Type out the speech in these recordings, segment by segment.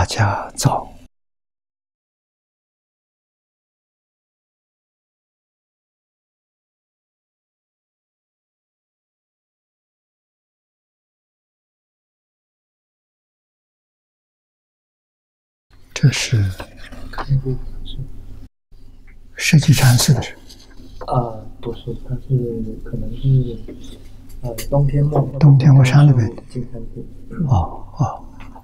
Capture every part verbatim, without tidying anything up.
家早。这是设计禅寺的人啊，不是，他是可能是呃东天默东天默山那边金山寺。 哦哦，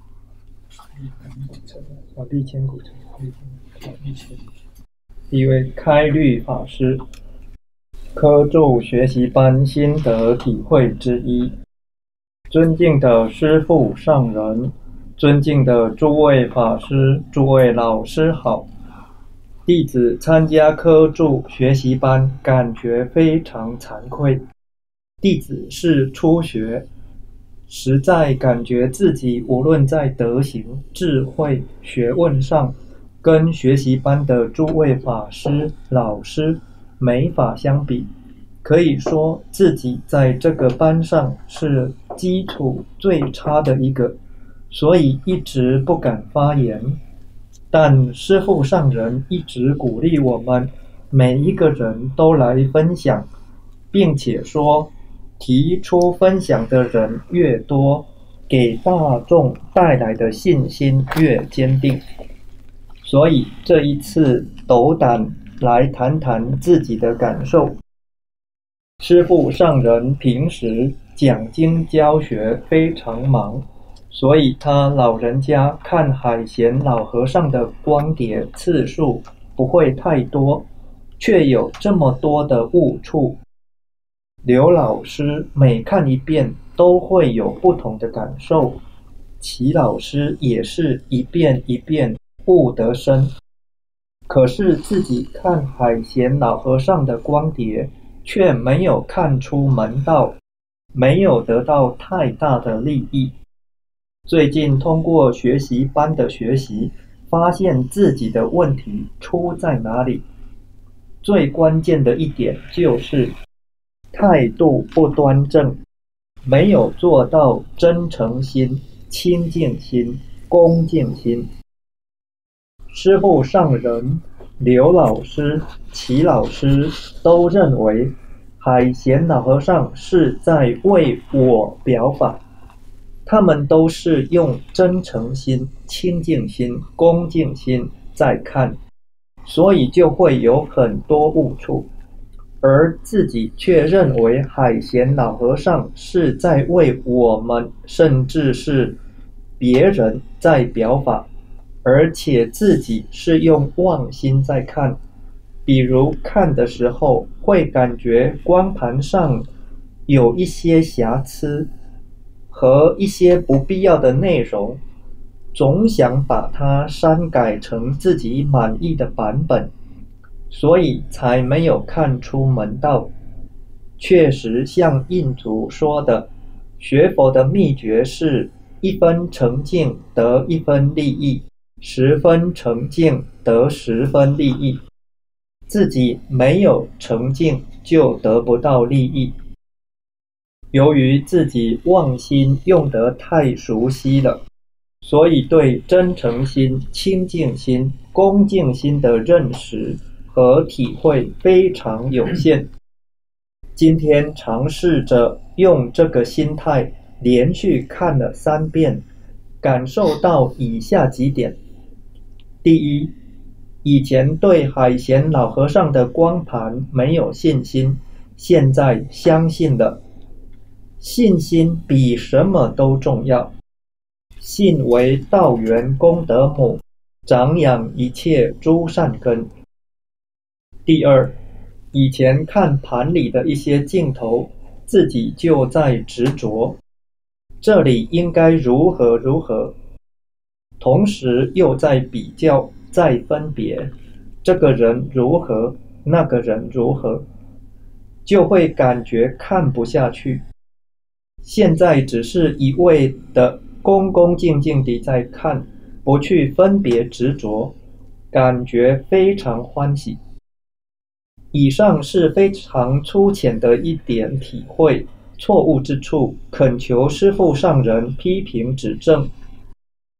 啊，立千古城，立千。第一位开律法师，科助学习班心得体会之一。尊敬的师父上人，尊敬的诸位法师、诸位老师好。弟子参加科助学习班，感觉非常惭愧。弟子是初学，实在感觉自己无论在德行、智慧、学问上，跟学习班的诸位法师、老师没法相比。可以说自己在这个班上是基础最差的一个，所以一直不敢发言。但师父上人一直鼓励我们每一个人都来分享，并且说提出分享的人越多，给大众带来的信心越坚定。所以这一次斗胆来谈谈自己的感受。师父上人平时讲经教学非常忙，所以他老人家看海贤老和尚的光碟次数不会太多，却有这么多的悟处。刘老师每看一遍都会有不同的感受，齐老师也是一遍一遍悟得深。可是自己看海贤老和尚的光碟，却没有看出门道，没有得到太大的利益。最近通过学习班的学习，发现自己的问题出在哪里。最关键的一点就是态度不端正，没有做到真诚心、清净心、恭敬心。师父上人、刘老师、齐老师都认为海贤老和尚是在为我表法，他们都是用真诚心、清净心、恭敬心在看，所以就会有很多误处。而自己却认为海贤老和尚是在为我们，甚至是别人在表法，而且自己是用妄心在看。比如看的时候会感觉光盘上有一些瑕疵和一些不必要的内容，总想把它删改成自己满意的版本，所以才没有看出门道。确实像印祖说的，学佛的秘诀是一分诚敬得一分利益，十分诚敬得十分利益。自己没有诚敬，就得不到利益。由于自己妄心用得太熟悉了，所以对真诚心、清净心、恭敬心的认识和体会非常有限。今天尝试着用这个心态连续看了三遍，感受到以下几点。第一，以前对海贤老和尚的光盘没有信心，现在相信了。信心比什么都重要。信为道源功德母，长养一切诸善根。第二，以前看盘里的一些镜头，自己就在执着，这里应该如何如何，同时又在比较，在分别，这个人如何，那个人如何，就会感觉看不下去。现在只是一味的恭恭敬敬地在看，不去分别执着，感觉非常欢喜。以上是非常粗浅的一点体会，错误之处恳求师父上人批评指正。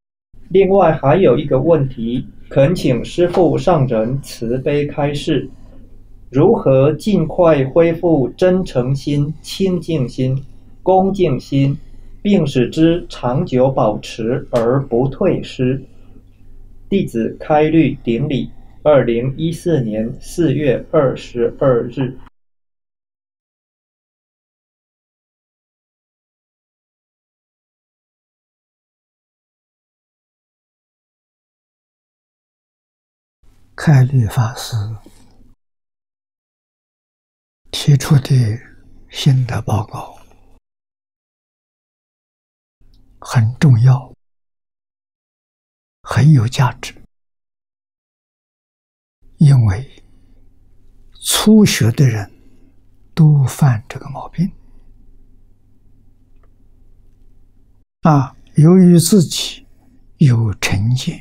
另外还有一个问题，恳请师父上人慈悲开示，如何尽快恢复真诚心、清净心、恭敬心，并使之长久保持而不退失？弟子开律顶礼，二零一四年四月二十二日。 开律法师提出的心得报告很重要，很有价值，因为初学的人都犯这个毛病啊，由于自己有成见，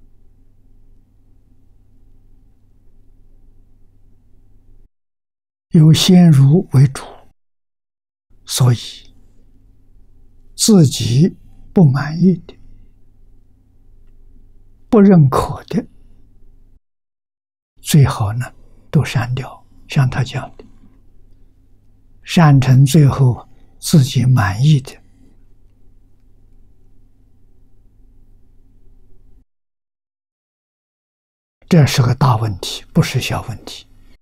有先入为主，所以自己不满意的、不认可的，最好呢都删掉。像他讲的，删成最后自己满意的，这是个大问题，不是小问题。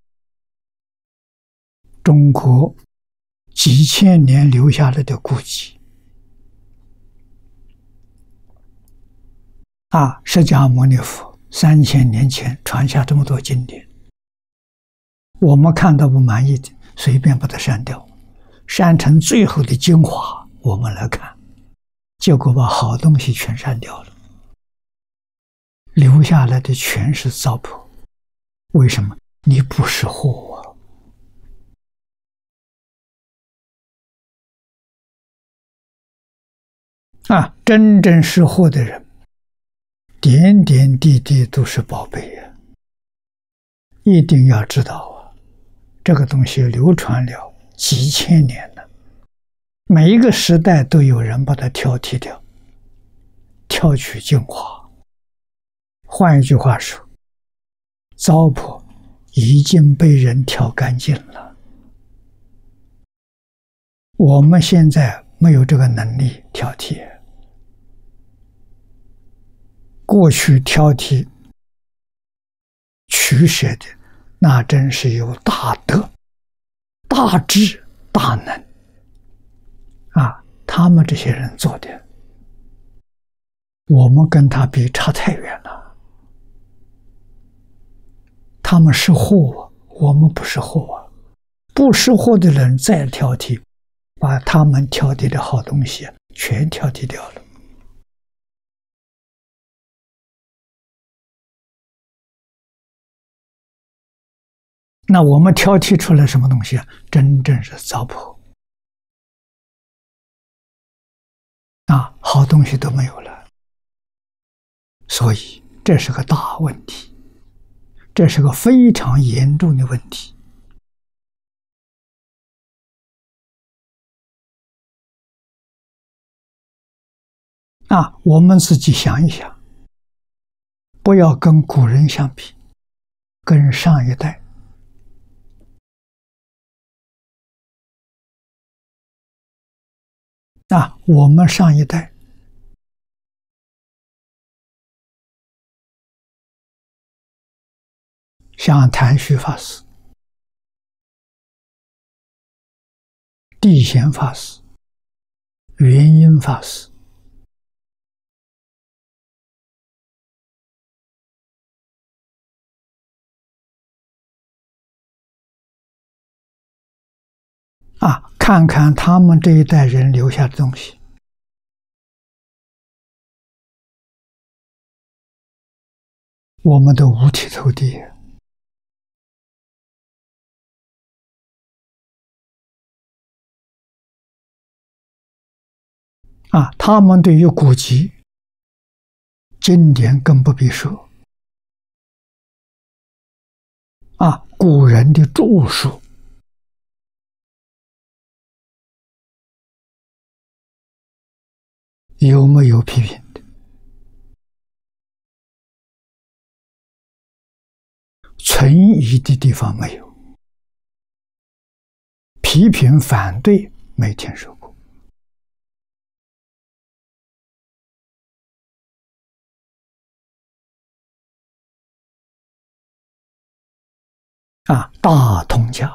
中国几千年留下来的古籍啊，释迦牟尼佛三千年前传下这么多经典，我们看到不满意的，随便把它删掉，删成最后的精华，我们来看，结果把好东西全删掉了，留下来的全是糟粕。为什么？你不识货啊！啊，真正识货的人，点点滴滴都是宝贝呀！一定要知道啊，这个东西流传了几千年了，每一个时代都有人把它挑剔掉，挑取精华。换一句话说，糟粕已经被人挑干净了。我们现在没有这个能力挑剔。过去挑剔取舍的，那真是有大德、大智、大能啊！他们这些人做的，我们跟他比差太远了。他们识货，我们不识货。不识货的人再挑剔，把他们挑剔的好东西全挑剔掉了。那我们挑剔出来什么东西啊？真正是糟粕啊，好东西都没有了。所以这是个大问题，这是个非常严重的问题啊！我们自己想一想，不要跟古人相比，跟上一代。啊，我们上一代像谭旭法师、地贤法师、元音法师，啊，看看他们这一代人留下的东西，我们都五体投地。啊，他们对于古籍、经典更不必说。啊，古人的著述，有没有批评的？ 存疑的地方没有，批评反对没听说过。啊，大通家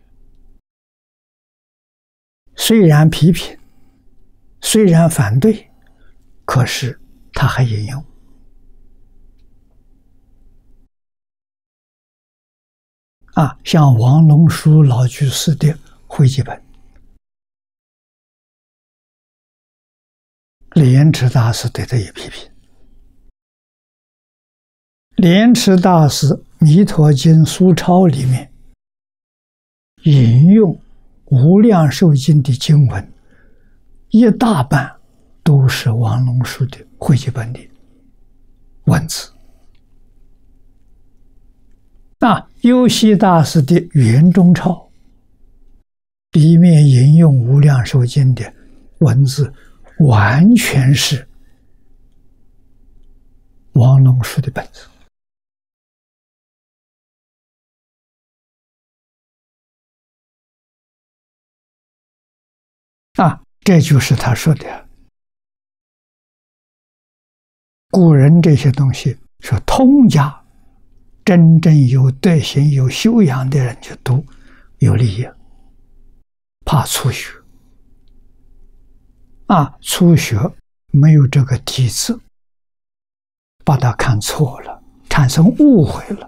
虽然批评，虽然反对，可是他还引用。啊，像王龙书老居士的汇集本，莲池大师对他也批评。莲池大师《弥陀经疏钞》里面引用无量寿经的经文，一大半都是王龙书的汇集本的文字。那优溪大师的圆中钞里面引用无量寿经的文字，完全是王龙书的本子。啊，这就是他说的，古人这些东西说通家，真正有德行、有修养的人去读，有利益，怕初学。啊，初学没有这个底子，把它看错了，产生误会了。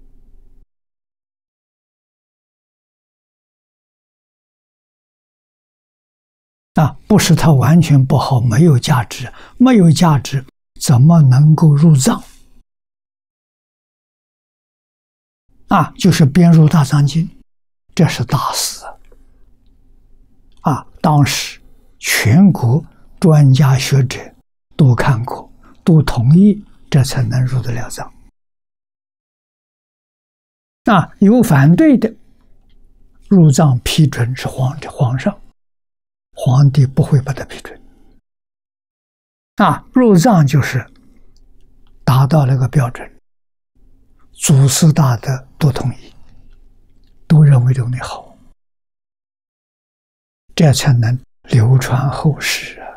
啊，不是它完全不好，没有价值，没有价值，怎么能够入藏？啊，就是编入大藏经，这是大事啊！啊，当时全国专家学者都看过，都同意，这才能入得了藏。啊，有反对的，入藏批准是皇皇上。皇帝不会把它批准。啊，入藏就是达到那个标准，祖师大德都同意，都认为这个好，这才能流传后世啊！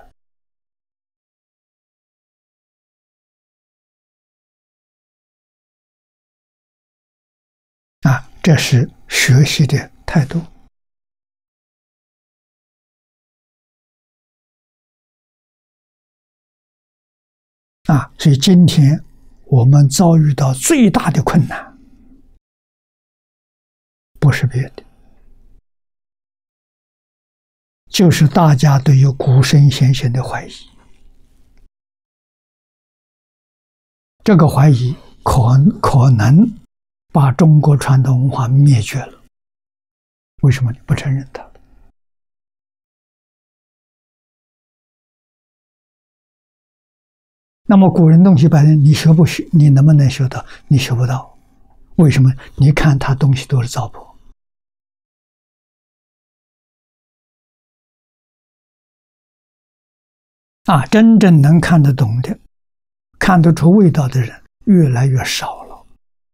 啊，这是学习的态度。啊，所以今天我们遭遇到最大的困难，不是别的，就是大家对于古圣先贤的怀疑。这个怀疑可可能把中国传统文化灭绝了。为什么你不承认它？那么古人东西摆在你学不学？你能不能学到？你学不到，为什么？你看他东西都是糟粕。啊，真正能看得懂的、看得出味道的人越来越少了。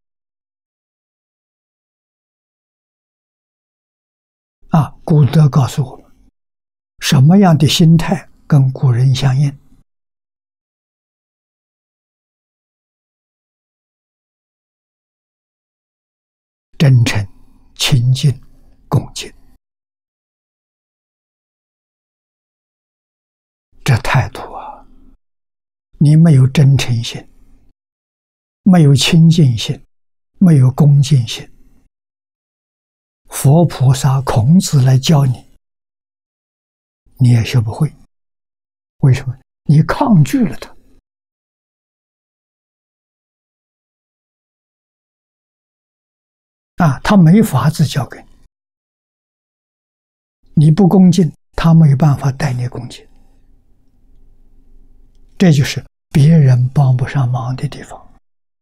啊，古德告诉我们，什么样的心态跟古人相应？真诚、亲近、恭敬，这态度啊，你没有真诚心，没有亲近心，没有恭敬心，佛菩萨、孔子来教你，你也学不会。为什么？你抗拒了他。啊，他没法子教给你，你不恭敬，他没有办法带你恭敬，这就是别人帮不上忙的地方。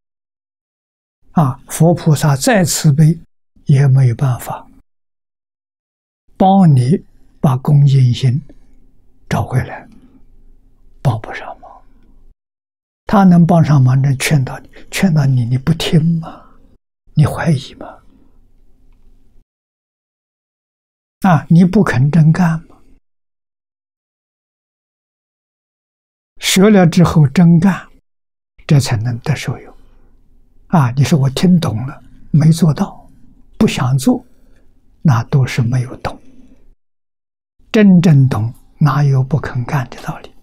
啊，佛菩萨再慈悲，也没有办法帮你把恭敬心找回来，帮不上忙。他能帮上忙，能劝导你，劝导你，你不听吗？ 你怀疑吗？啊，你不肯真干吗？学了之后真干，这才能得受用。啊，你说我听懂了，没做到，不想做，那都是没有懂。真正懂，哪有不肯干的道理？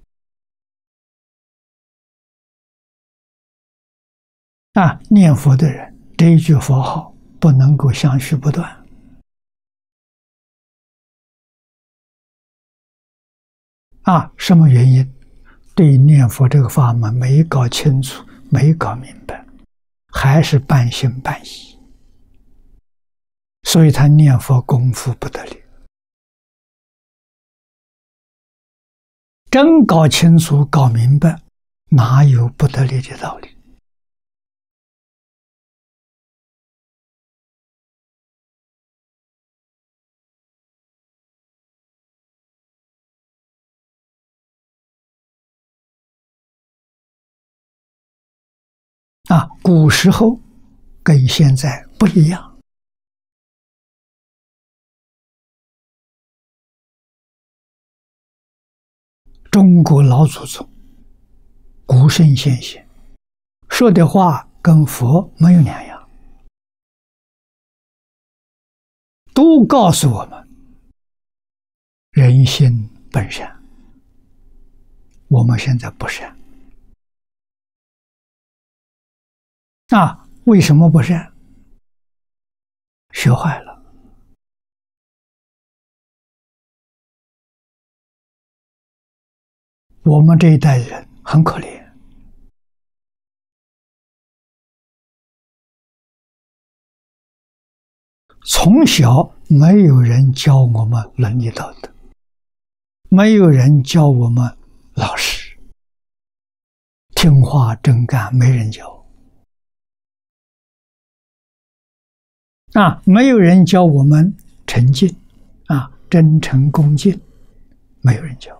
啊，念佛的人，这一句佛号不能够相续不断。啊，什么原因？对念佛这个法门没搞清楚，没搞明白，还是半信半疑，所以他念佛功夫不得力。真搞清楚、搞明白，哪有不得力的道理？啊，古时候跟现在不一样。中国老祖宗、古圣先贤说的话跟佛没有两样，都告诉我们人心本善。我们现在不善。啊，为什么不善？学坏了。我们这一代人很可怜，从小没有人教我们伦理道德，没有人教我们老实听话真干，没人教。啊，没有人教我们诚敬，啊，真诚恭敬，没有人教。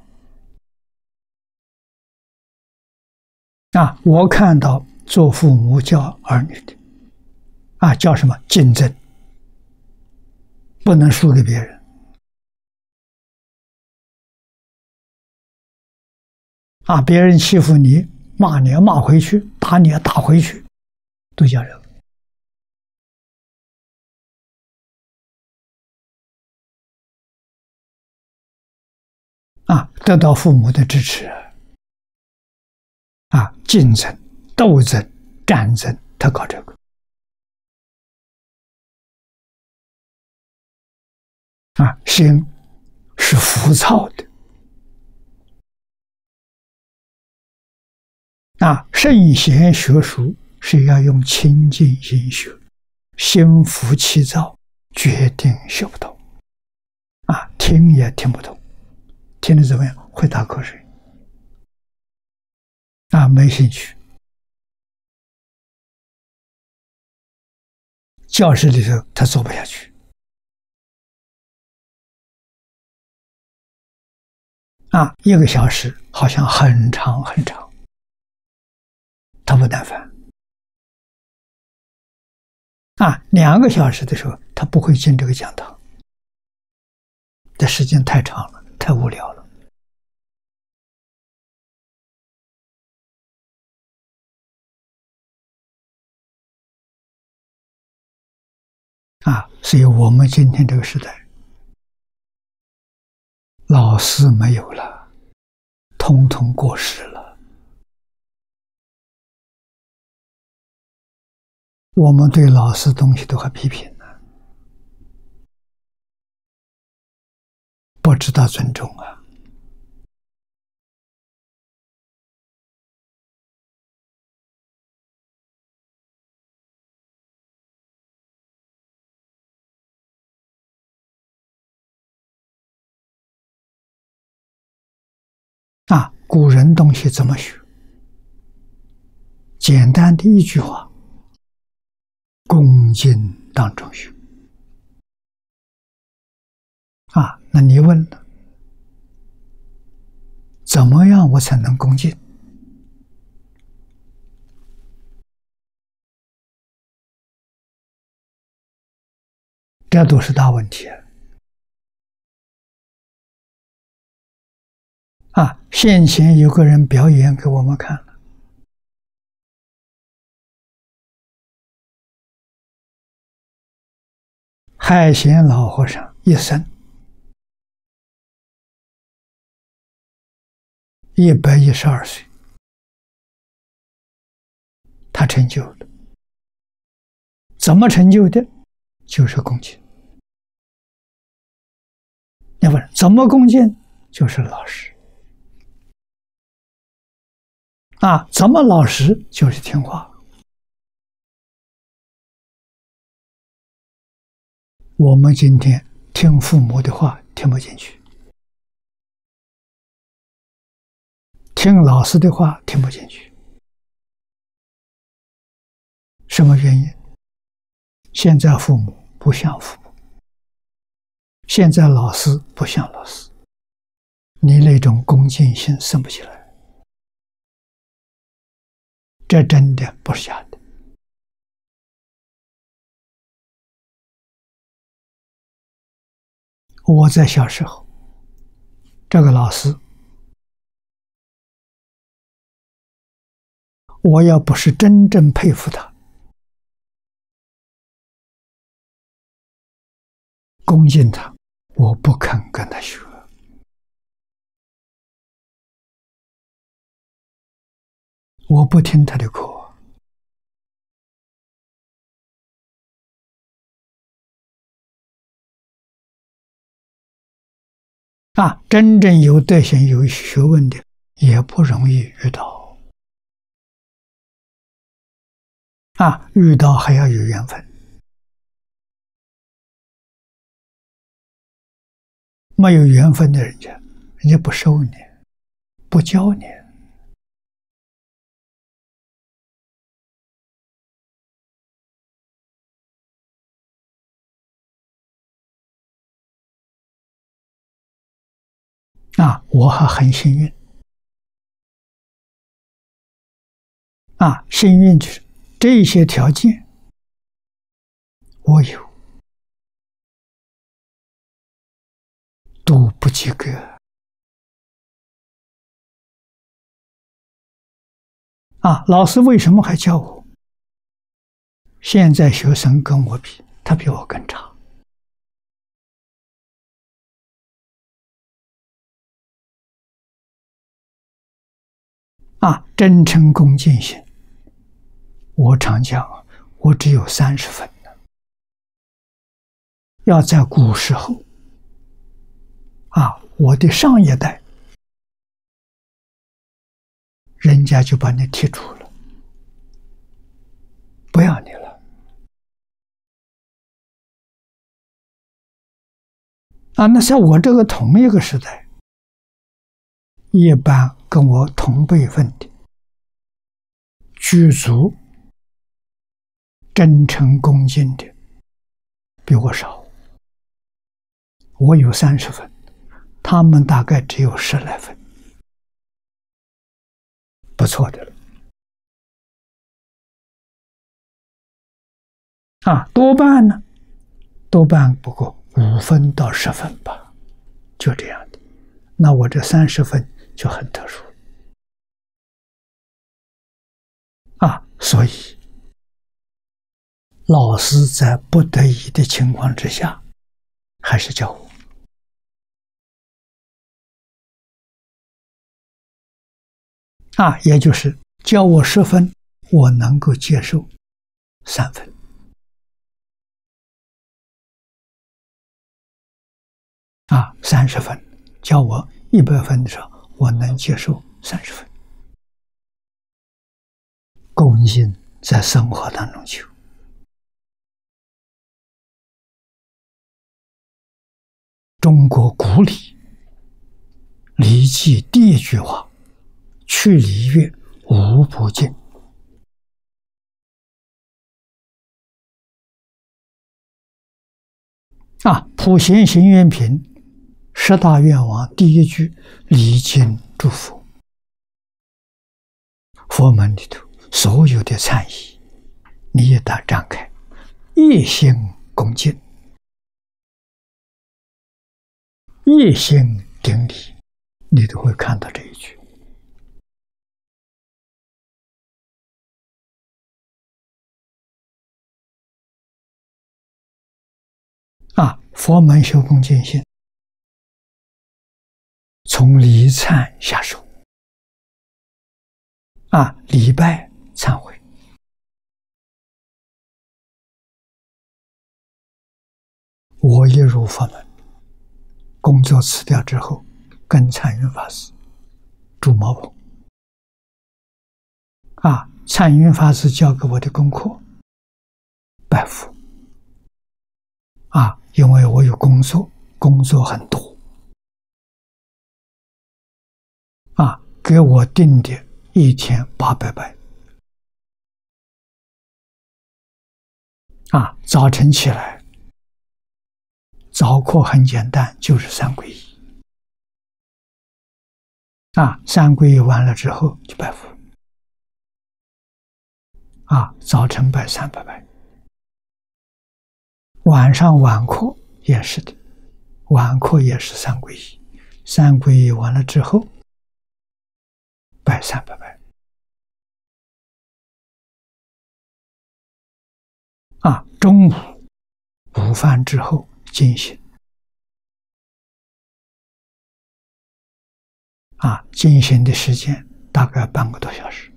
啊，我看到做父母教儿女的，啊，叫什么竞争，不能输给别人。啊，别人欺负你，骂你要骂回去，打你要打回去，都叫这个。啊，得到父母的支持。啊，竞争、斗争、战争，他搞这个。啊，心是浮躁的。啊，圣贤学术是要用清净心学，心浮气躁，决定学不懂。啊，听也听不懂，听得怎么样？会打瞌睡。啊，没兴趣。教室里头他坐不下去。啊，一个小时好像很长很长，他不耐烦。啊，两个小时的时候，他不会进这个讲堂，这时间太长了，太无聊了。啊，所以我们今天这个时代，老师没有了，统统过时了。我们对老师东西都还批评呢，不知道尊重啊。啊，古人东西怎么学？简单的一句话：恭敬当中学。啊，那你问了，怎么样我才能恭敬？ 这都是大问题啊！啊，先前有个人表演给我们看了，海贤老和尚一生一百一十二岁，他成就了。怎么成就的？就是恭敬。要问怎么恭敬？就是老实。啊，怎么老实？就是听话。我们今天听父母的话听不进去，听老师的话听不进去，什么原因？现在父母不像父母，现在老师不像老师，你那种恭敬心生不起来。这真的不是假的。我在小时候，这个老师，我要不是真正佩服他，恭敬他，我不肯跟他学。我不听他的课。啊，真正有德行、有学问的也不容易遇到。啊，遇到还要有缘分。没有缘分的人家，人家不收你，不教你。啊，我还很幸运。啊，幸运就是这些条件我有，都不及格。啊，老师为什么还教我？现在学生跟我比，他比我更差。啊，真诚恭敬心，我常讲，我只有三十分呢。要在古时候，啊，我的上一代，人家就把你剔除了，不要你了。啊，那在我这个同一个时代，一般跟我同辈分的具足真诚恭敬的比我少，我有三十分，他们大概只有十来分，不错的了。啊，多半呢，多半不过五分到十分吧，就这样的。那我这三十分就很特殊啊，所以老师在不得已的情况之下，还是教我。啊，也就是教我十分，我能够接受三分。啊，三十分，教我一百分的时候，我能接受三十分。恭敬在生活当中求。中国古礼《礼记》第一句话：“去礼乐，无不敬。”啊，普贤行愿品十大愿望第一句礼敬祝福。佛门里头所有的禅意，你一旦展开，一心恭敬， 一心顶礼，你都会看到这一句。啊，佛门修恭敬心，从礼忏下手。啊，礼拜忏悔。我一入佛门，工作辞掉之后，跟禅云法师住茅棚。啊，禅云法师教给我的功课，拜佛。啊，因为我有工作，工作很多。啊，给我定的一天八百拜。啊，早晨起来，早课很简单，就是三皈依。啊，三皈依完了之后就拜佛。啊，早晨拜三百拜，晚上晚课也是的，晚课也是三皈依，三皈依完了之后拜三百拜。啊，中午午饭之后进行。啊，进行的时间大概半个多小时。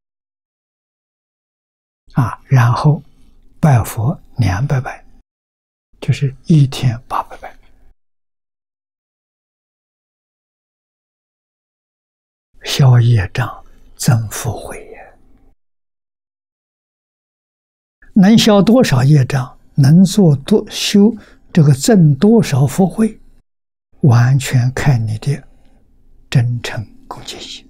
啊，然后拜佛两百拜，就是一天八百拜。消业障，增福慧也。能消多少业障，能做多修这个增多少福慧，完全看你的真诚恭敬心。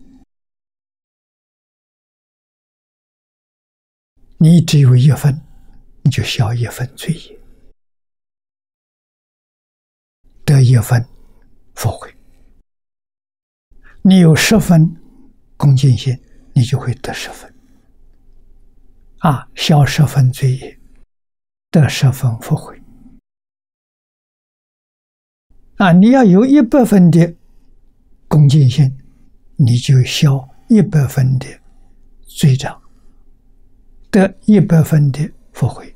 你只有一分，你就消一分罪业，得一分福慧。你有十分恭敬心，你就会得十分。啊，消十分罪业，得十分福慧。啊，你要有一百分的恭敬心，你就消一百分的罪障，得一百分的福慧。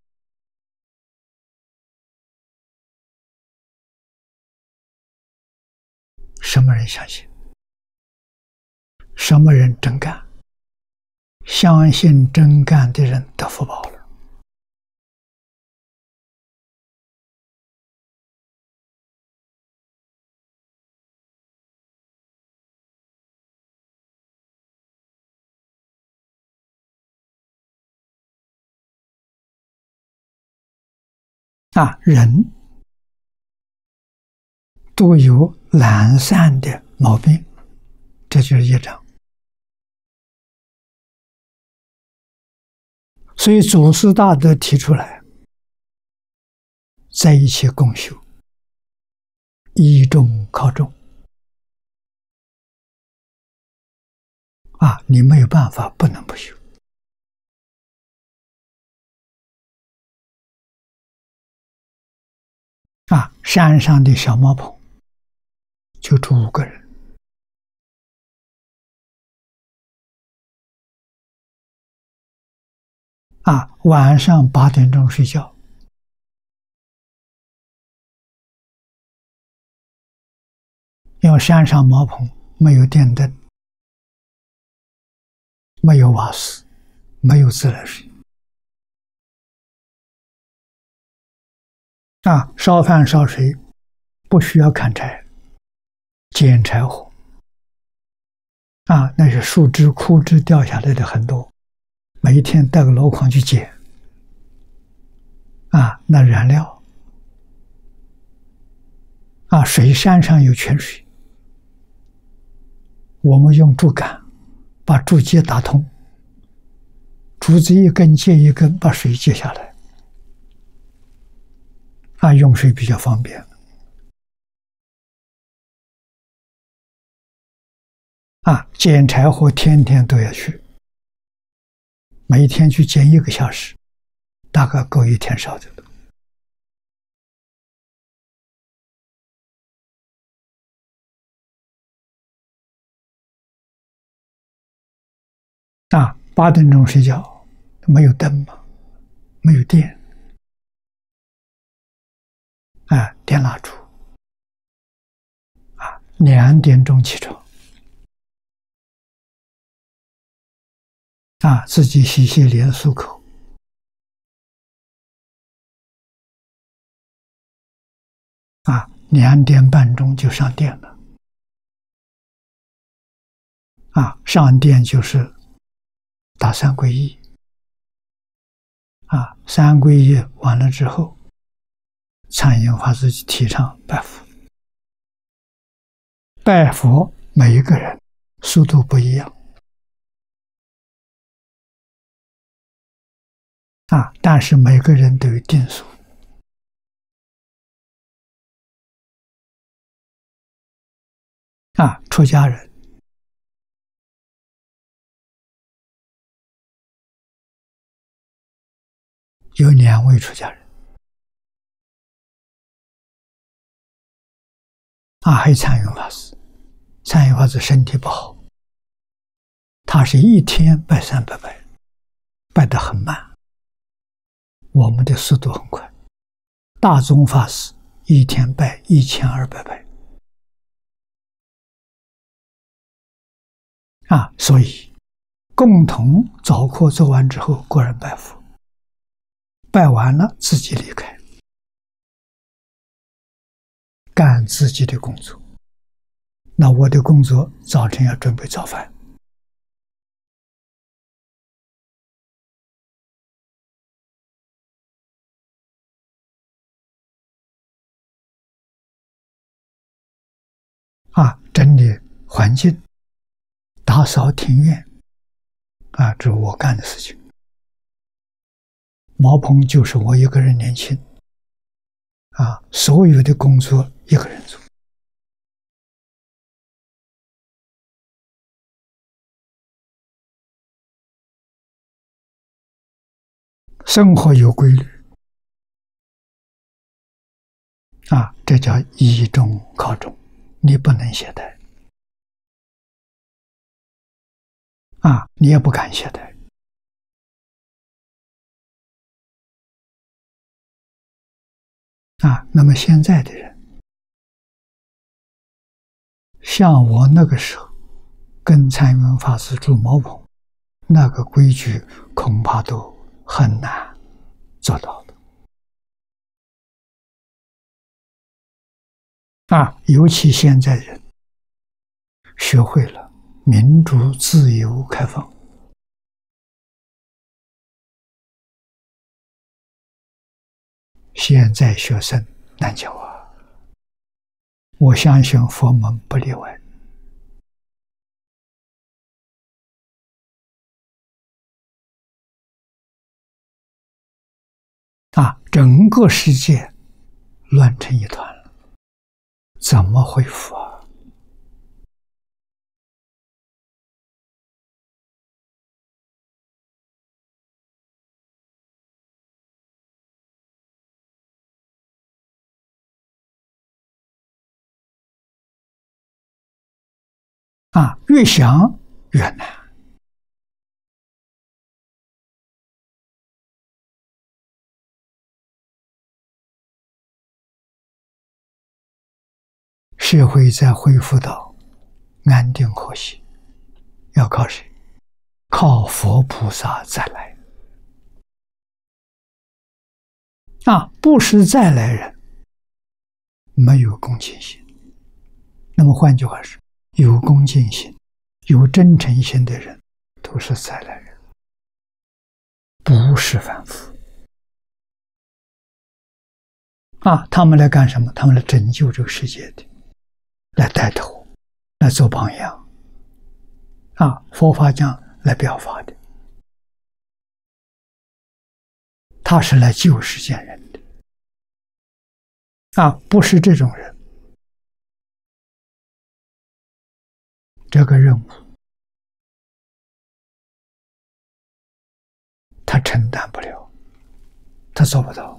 什么人相信？什么人真干？相信真干的人得福报了。啊，人都有懒散的毛病，这就是业障。所以祖师大德提出来，在一起共修，依众靠众。啊，你没有办法，不能不修。啊，山上的小茅棚就住五个人。啊，晚上八点钟睡觉。因为山上茅棚没有电灯，没有瓦斯，没有自来水。啊，烧饭烧水不需要砍柴，捡柴火。啊，那些树枝枯枝掉下来的很多，每一天带个箩筐去捡。啊，那燃料。啊，水山上有泉水，我们用竹竿把竹节打通，竹子一根接一根把水接下来。啊，用水比较方便。啊，捡柴火天天都要去，每天去捡一个小时，大概够一天烧的。 啊，八点钟睡觉，没有灯嘛，没有电，啊，点蜡烛，啊，两点钟起床，啊，自己洗洗脸漱口，啊，两点半钟就上电了，啊，上电就是打三皈依，啊，三皈依完了之后，禅营法师提倡拜佛。拜佛每一个人速度不一样，啊，但是每个人都有定数。啊，出家人有两位出家人，啊，还有禅云法师。禅云法师身体不好，他是一天拜三百拜，拜得很慢。我们的速度很快。大宗法师一天拜一千二百拜，啊，所以共同早课做完之后，个人拜佛，拜完了自己离开，干自己的工作。那我的工作早晨要准备早饭，啊，整理环境，打扫庭院，啊，这是我干的事情。茅棚就是我一个人年轻，啊，所有的工作一个人做。生活有规律，啊，这叫倚重靠重，你不能懈怠，啊，你也不敢懈怠，啊，那么现在的人，像我那个时候跟禅云法师住茅棚，那个规矩恐怕都很难做到的。啊，尤其现在人学会了民主、自由、开放，现在学生难教啊！我相信佛门不例外。啊，整个世界乱成一团了，怎么恢复啊？啊，越想越难。社会再恢复到安定和谐，要靠谁？靠佛菩萨再来。啊，不是再来人，没有恭敬心。那么换句话说，有恭敬心、有真诚心的人，都是再来人，不是凡夫。啊，他们来干什么？他们来拯救这个世界的，来带头，来做榜样。啊，佛法讲来表法的，他是来救世间人的。啊，不是这种人，这个任务他承担不了，他做不到。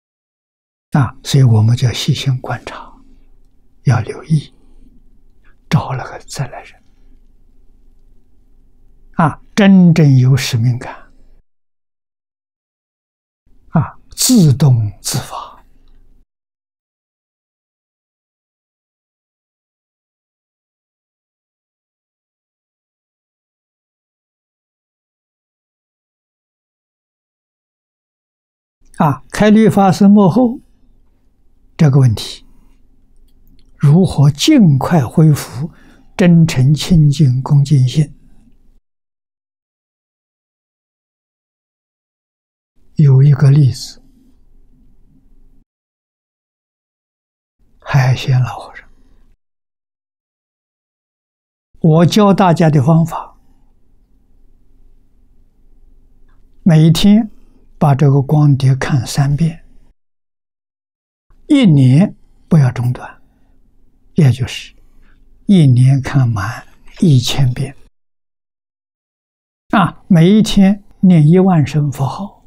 啊，所以我们就要细心观察，要留意， 找了个再来人啊，真正有使命感啊，自动自发。啊，开律法师幕后这个问题，如何尽快恢复真诚、清净、恭敬心？有一个例子，海鲜老和尚。我教大家的方法，每天把这个光碟看三遍，一年不要中断，也就是一年看满一千遍啊！每一天念一万声佛号，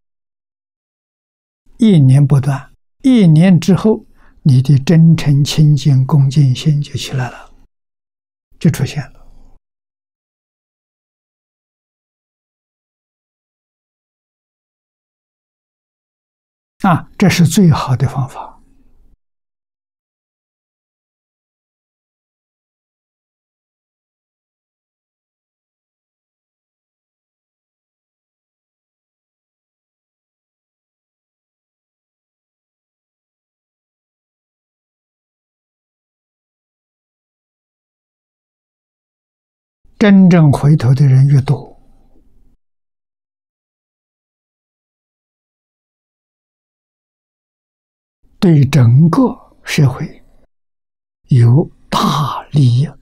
一年不断，一年之后，你的真诚、清净、恭敬心就起来了，就出现了。啊，这是最好的方法。真正回头的人越多，对整个社会有大利益，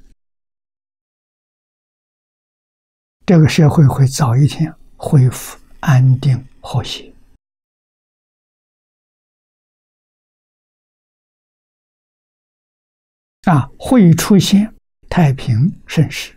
这个社会会早一天恢复安定和谐。啊，会出现太平盛世。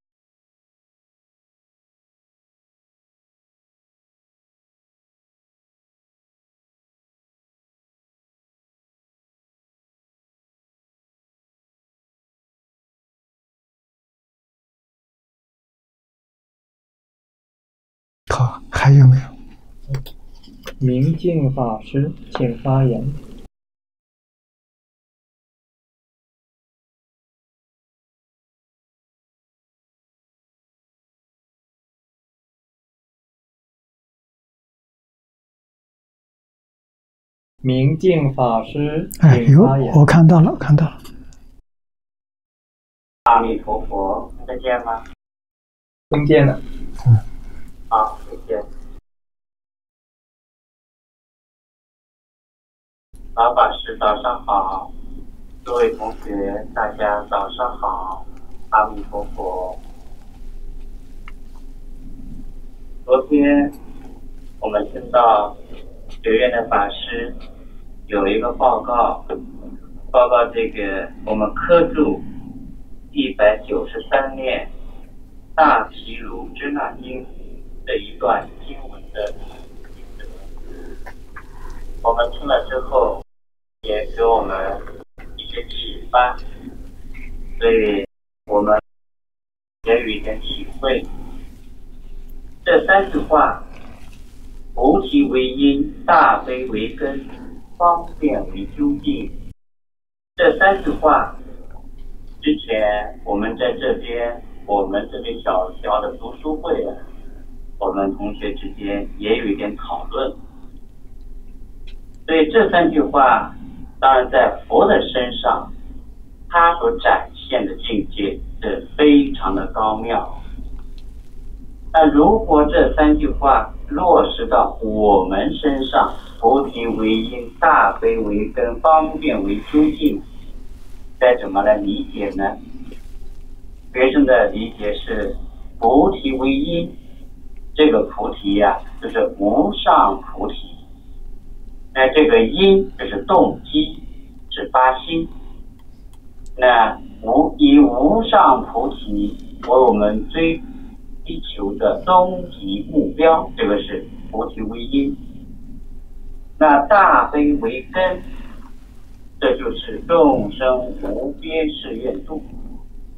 好，还有没有？ 明镜法师，请发言。明镜法师， 哎，有，我看到了，看到了。 阿弥陀佛，听得见吗？ 听见了。 嗯。 好，谢谢。老法师早上好，各位同学大家早上好，阿弥陀佛。昨天我们听到学院的法师有一个报告，报告这个我们科注一百九十三念大毗卢支那经这一段经文的心得，我们听了之后也给我们一些启发，所以我们也有一点体会。这三句话，菩提为因，大悲为根，方便为究竟。这三句话，之前我们在这边，我们这边小小的读书会啊，我们同学之间也有一点讨论。所以这三句话，当然在佛的身上，他所展现的境界是非常的高妙。那如果这三句话落实到我们身上，菩提为因，大悲为根，方便为究竟，该怎么来理解呢？学生的理解是，菩提为因，这个菩提呀、啊，就是无上菩提。那这个因就是动机，是发心。那无以无上菩提为我们追追求的终极目标，这个是菩提为因。那大悲为根，这就是众生无边誓愿度。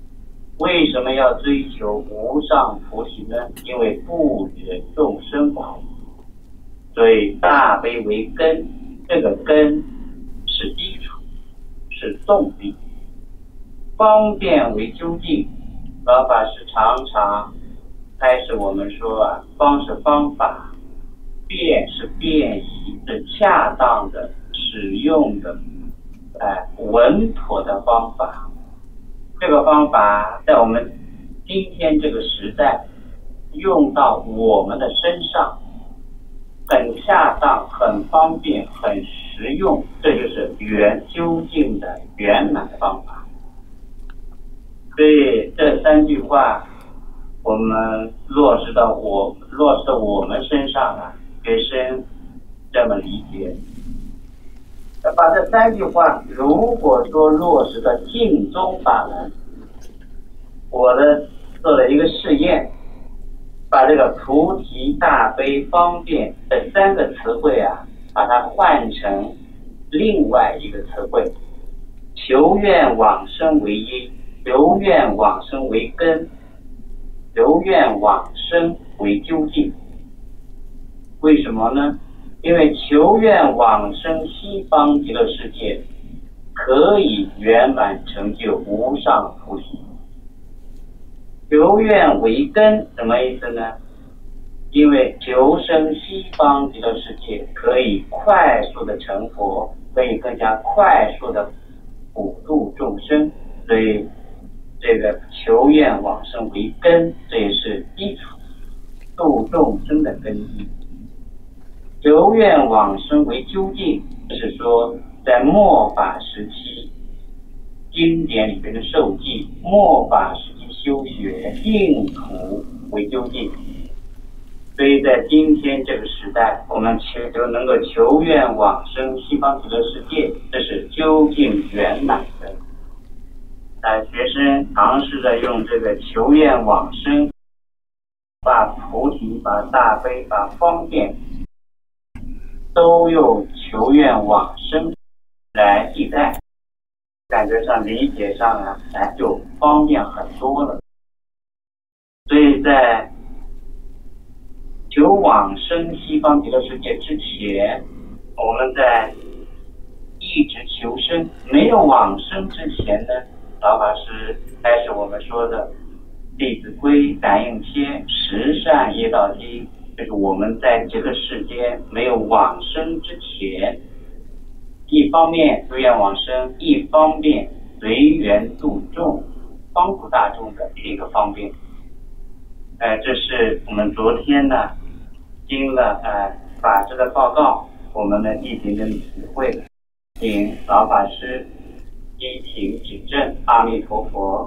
为什么要追求无上菩提呢？因为不惹众生恼，所以大悲为根，这个根是基础，是动力。方便为究竟，老法师常常开始我们说啊，方是方法，便是便宜，是恰当的使用的，哎，稳妥的方法。这个方法在我们今天这个时代用到我们的身上，很恰当，很方便，很实用，这就是圆究竟的圆满的方法。所以这三句话我们落实到我落实到我们身上啊，学生这么理解。把这三句话如果说落实到净宗法门，我呢做了一个试验，把这个菩提大悲方便这三个词汇啊，把它换成另外一个词汇，求愿往生为因，求愿往生为根，求愿往生为究竟。为什么呢？因为求愿往生西方极乐世界，可以圆满成就无上菩提。求愿为根什么意思呢？因为求生西方极乐世界可以快速的成佛，可以更加快速的普度众生，所以这个求愿往生为根，这也是基础，度众生的根基。求愿往生为究竟，是说在末法时期，经典里边的受记，末法时期修学净土为究竟。所以在今天这个时代，我们求能够求愿往生西方极乐世界，这是究竟圆满的。呃，学生尝试着用这个求愿往生，把菩提、把大悲、把方便，都用求愿往生来替代，感觉上理解上啊，哎，就方便很多了。所以在求往生西方极乐世界之前，我们在一直求生，没有往生之前呢，老法师开始我们说的《弟子规》《感应篇》《十善业道经》，就是我们在这个世间没有往生之前，一方面随愿往生，一方面随缘度众，帮助大众的一个方便。呃，这是我们昨天呢经了呃法师的报告，我们呢一点点体会，请老法师依请指正。阿弥陀佛。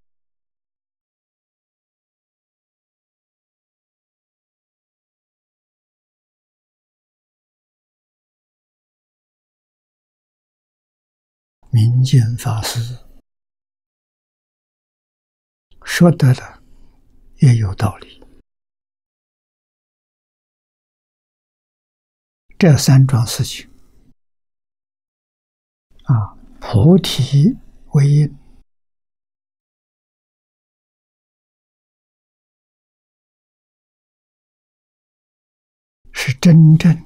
明见法师说得了也有道理。这三桩事情啊，菩提为因，是真正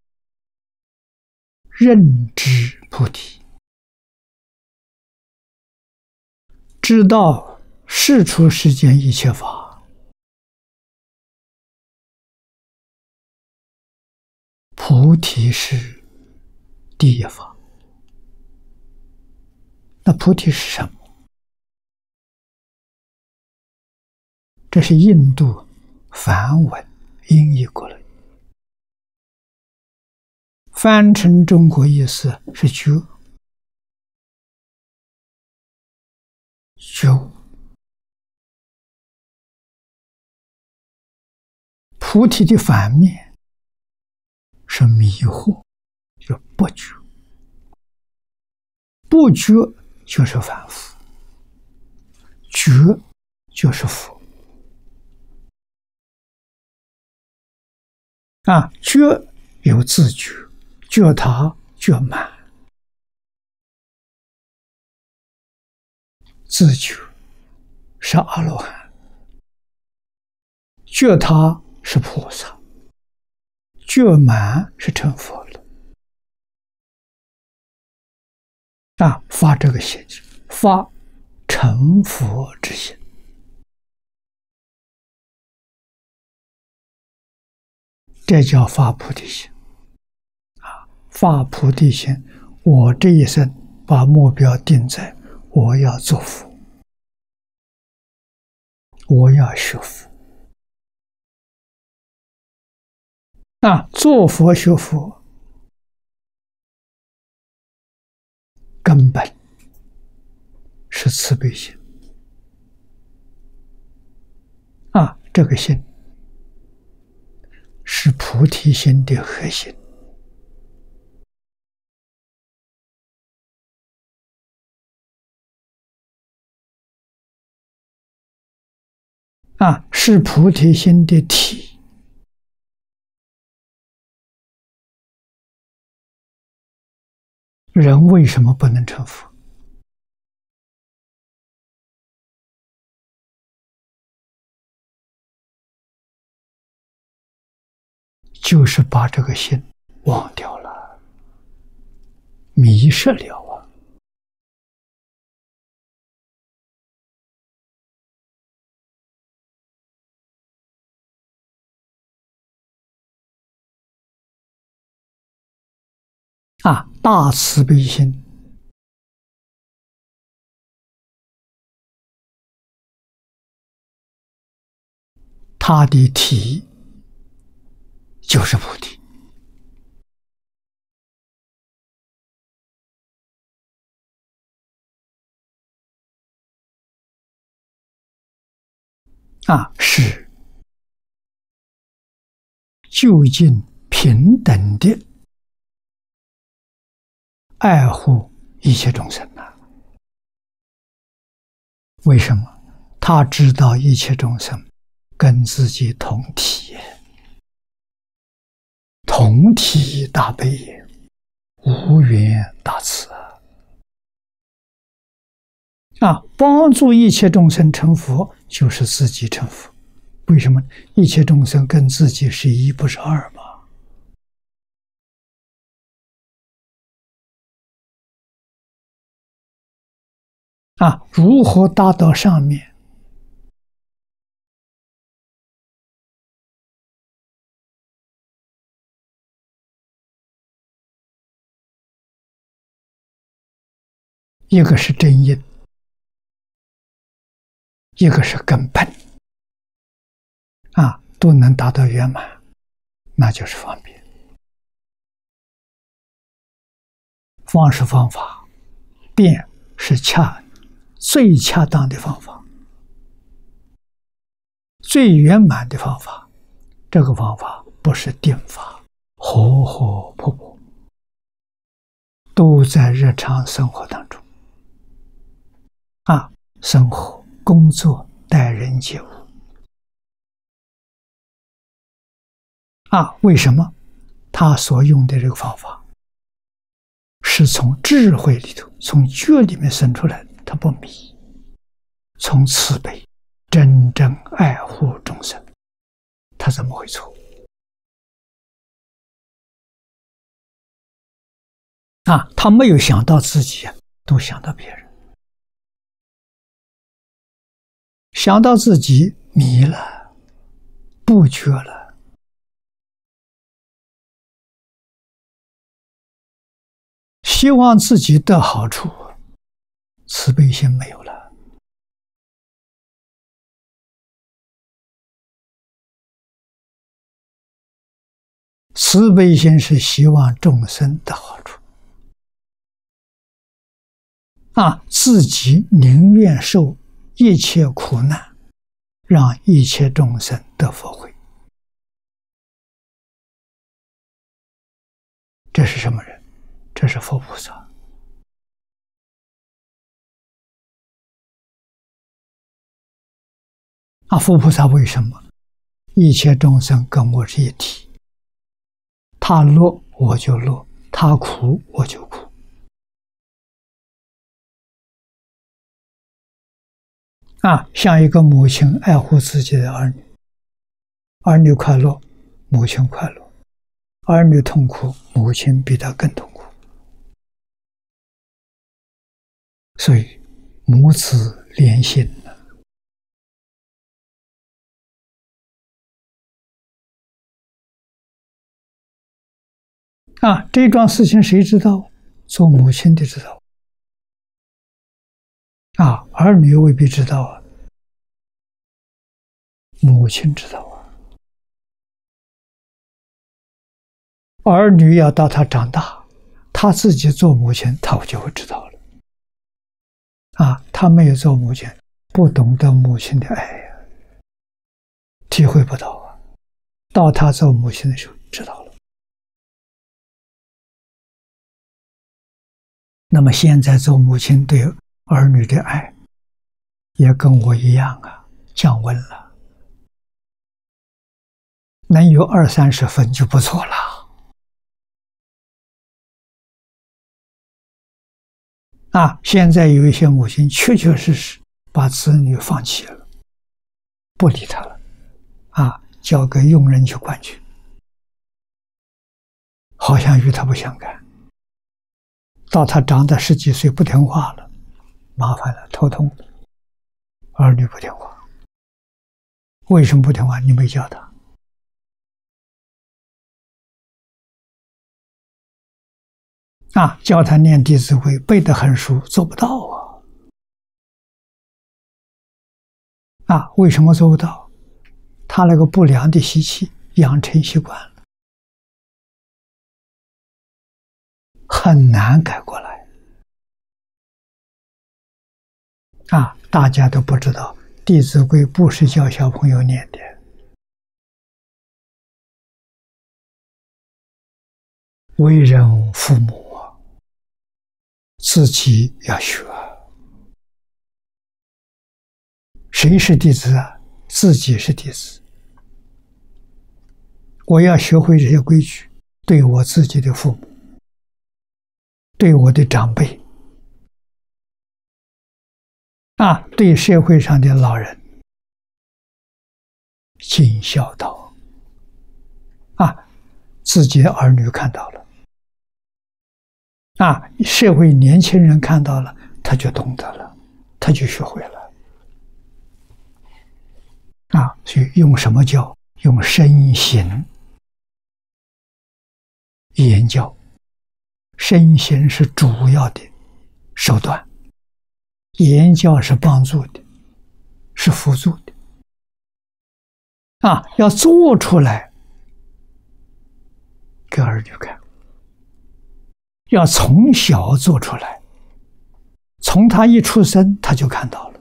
认知菩提，知道世出世间一切法，菩提是第一法。那菩提是什么？这是印度梵文音译过来，翻成中国意思是觉。觉，菩提的反面是迷惑，就不觉。不觉就是反复，觉就是佛。啊，觉有自觉，觉他觉满，自觉是阿罗汉，觉他是菩萨，觉满是成佛了。啊，发这个心，发成佛之心。这叫发菩提心。啊，发菩提心，我这一生把目标定在我要做佛，我要学佛。啊，做佛学佛，根本是慈悲心。啊，这个心是菩提心的核心。啊，是菩提心的体。人为什么不能成佛？就是把这个心忘掉了，迷失了啊！啊，大慈悲心，它的体就是菩提。啊，是究竟平等的爱护一切众生啊！为什么？他知道一切众生跟自己同体，同体大悲也，无缘大慈啊！啊，帮助一切众生成佛，就是自己成佛。为什么？一切众生跟自己是一，不是二吗？啊，如何达到上面？一个是真因，一个是根本。啊，都能达到圆满，那就是方便。方是方法，便是恰最恰当的方法，最圆满的方法。这个方法不是定法，活活泼泼，都在日常生活当中。啊，生活、工作、待人接物。啊，为什么他所用的这个方法是从智慧里头、从觉里面生出来的？他不迷，从慈悲、真正爱护众生，他怎么会错？啊，他没有想到自己，都想到别人，想到自己迷了，不觉了。希望自己得好处，慈悲心没有了。慈悲心是希望众生得好处，啊，自己宁愿受一切苦难，让一切众生得佛慧。这是什么人？这是佛菩萨。啊，佛菩萨为什么？一切众生跟我是一体，他乐我就乐，他苦我就苦。 啊，像一个母亲爱护自己的儿女，儿女快乐，母亲快乐；儿女痛苦，母亲比他更痛苦。所以母子连心了。啊，这桩事情谁知道？做母亲的知道。啊，儿女未必知道啊，母亲知道啊。儿女要到他长大，他自己做母亲，他就会知道了。啊，他没有做母亲，不懂得母亲的爱呀，体会不到啊。到他做母亲的时候，知道了。那么现在做母亲对儿女的爱，也跟我一样啊，降温了。能有二三十分就不错了。啊，现在有一些母亲确确实实把子女放弃了，不理他了，啊，交给佣人去管去，好像与他不相干。到他长到十几岁不听话了，麻烦了，头痛。儿女不听话，为什么不听话？你没教他。啊，教他念《弟子规》，背得很熟，做不到啊！啊，为什么做不到？他那个不良的习气养成习惯了，很难改过来。啊，大家都不知道，《弟子规》不是教小朋友念的，为人父母啊，自己要学。谁是弟子啊？自己是弟子。我要学会这些规矩，对我自己的父母，对我的长辈，啊，对社会上的老人尽孝道。啊，自己的儿女看到了，啊，社会年轻人看到了，他就懂得了，他就学会了。啊，所以用什么教？用身行言教，身行是主要的手段，言教是帮助的，是辅助的。啊，要做出来给儿女看，要从小做出来，从他一出生他就看到了。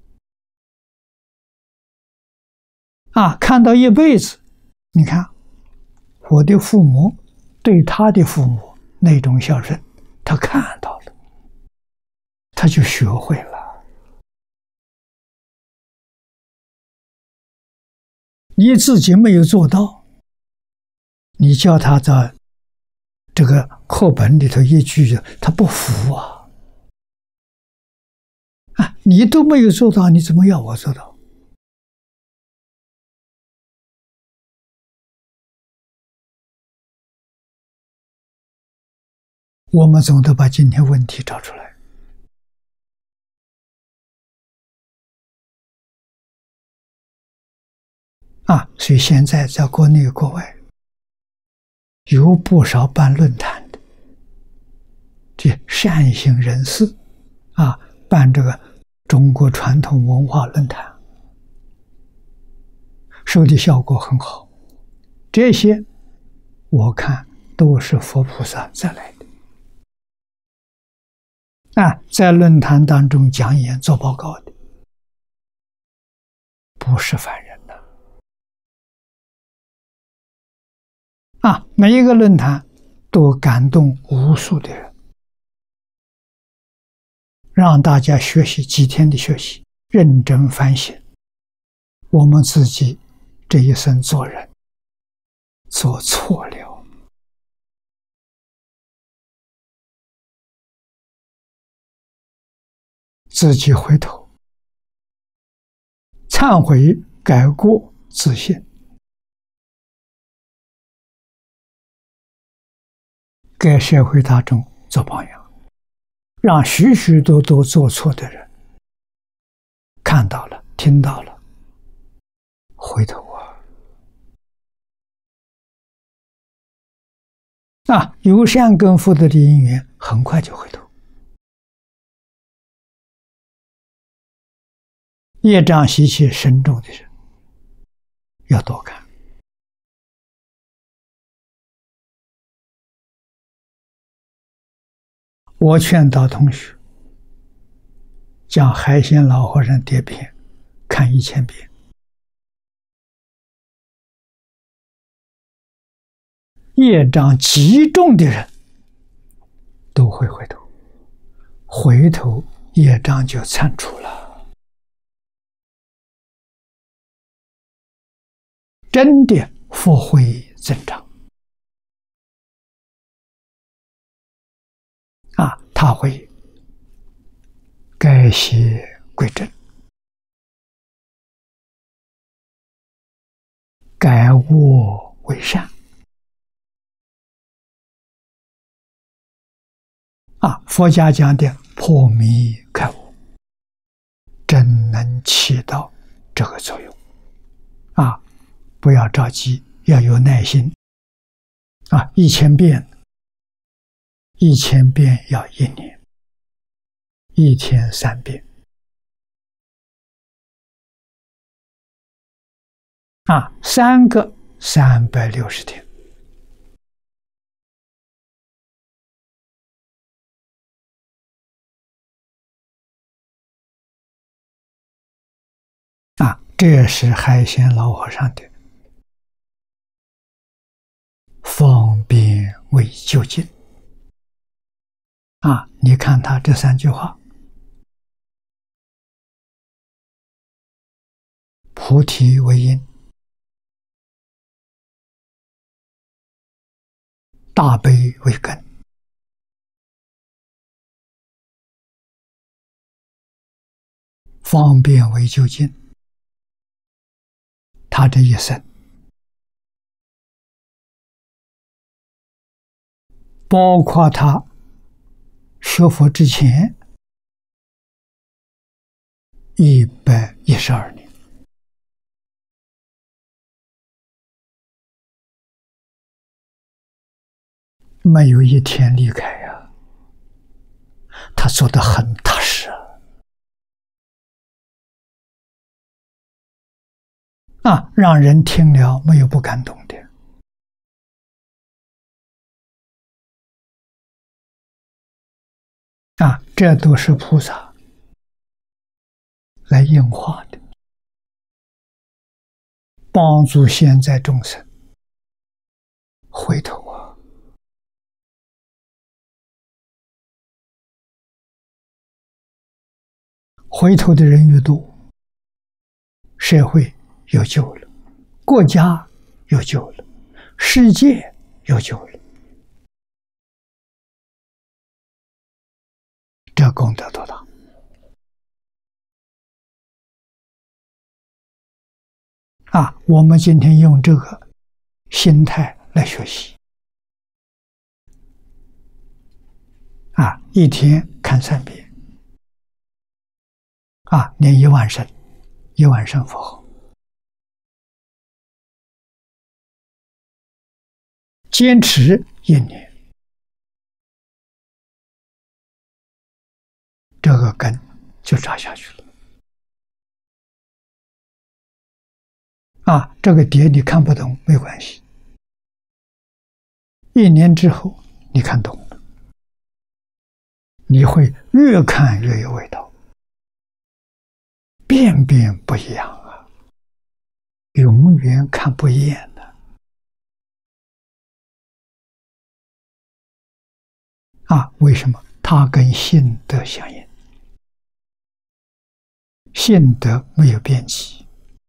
啊，看到一辈子，你看我的父母对他的父母那种孝顺，他看到了，他就学会了。你自己没有做到，你叫他在这个课本里头一句，他不服啊！啊，你都没有做到，你怎么要我做到？我们总得把今天问题找出来。啊，所以现在在国内国外有不少办论坛的，这善行人士啊，办这个中国传统文化论坛，收的效果很好。这些我看都是佛菩萨再来的。啊，在论坛当中讲演做报告的，不是凡人呐！啊，每一个论坛都感动无数的人，让大家学习几天的学习，认真反省，我们自己这一生做人做错了。自己回头忏悔、改过、自信，给社会大众做榜样，让许许多多做错的人看到了、听到了，回头啊！啊，有善根福德的因缘，很快就回头。业障习气深重的人，要多看。我劝导同学将海鲜老和尚碟片看一千遍。业障极重的人都会回头，回头业障就铲除了。真的福慧增长啊，他会改邪归正，改恶为善啊。佛家讲的破迷开悟，真能起到这个作用啊。不要着急，要有耐心啊！一千遍，一千遍要一年，一天三遍啊，三个三百六十天啊！这也是海鲜老和尚的方便为究竟啊！你看他这三句话：菩提为因，大悲为根，方便为究竟。他这一生包括他学佛之前一百一十二年，没有一天离开呀、啊，他做得很踏实啊，啊，让人听了没有不感动的。啊，这都是菩萨来应化的，帮助现在众生回头啊！回头的人越多，社会有救了，国家有救了，世界有救了，这功德多大啊！我们今天用这个心态来学习啊，一天看三遍啊，念一万声，一万声佛号，坚持一年，这个根就扎下去了啊！这个碟你看不懂没关系，一年之后你看懂了，你会越看越有味道，遍遍不一样啊，永远看不厌的啊！为什么？它跟性德相应，性德没有变起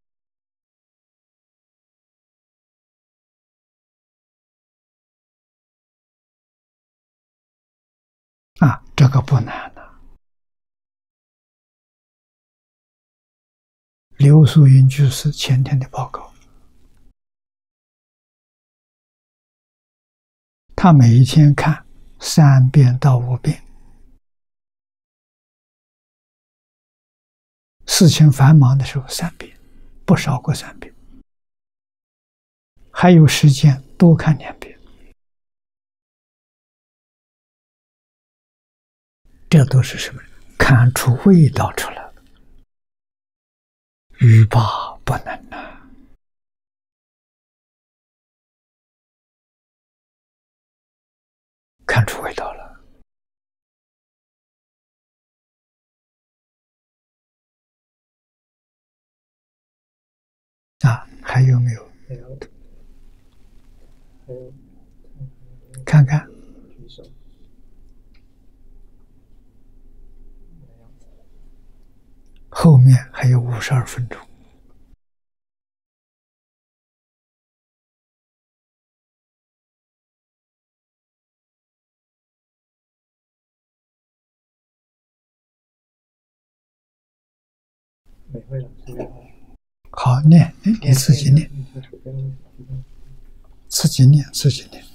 啊，这个不难的。 刘素云居士前天的报告，他每一天看三遍到五遍，事情繁忙的时候三遍，不少过三遍，还有时间多看两遍。这都是什么？看出味道出来了，欲罢不能啊！看出味道了啊！还有没有？ 没有。还有， 看看。 举手。 后面还有五十二分钟。 没会了， 好，念，你自己念，自己念，自己念。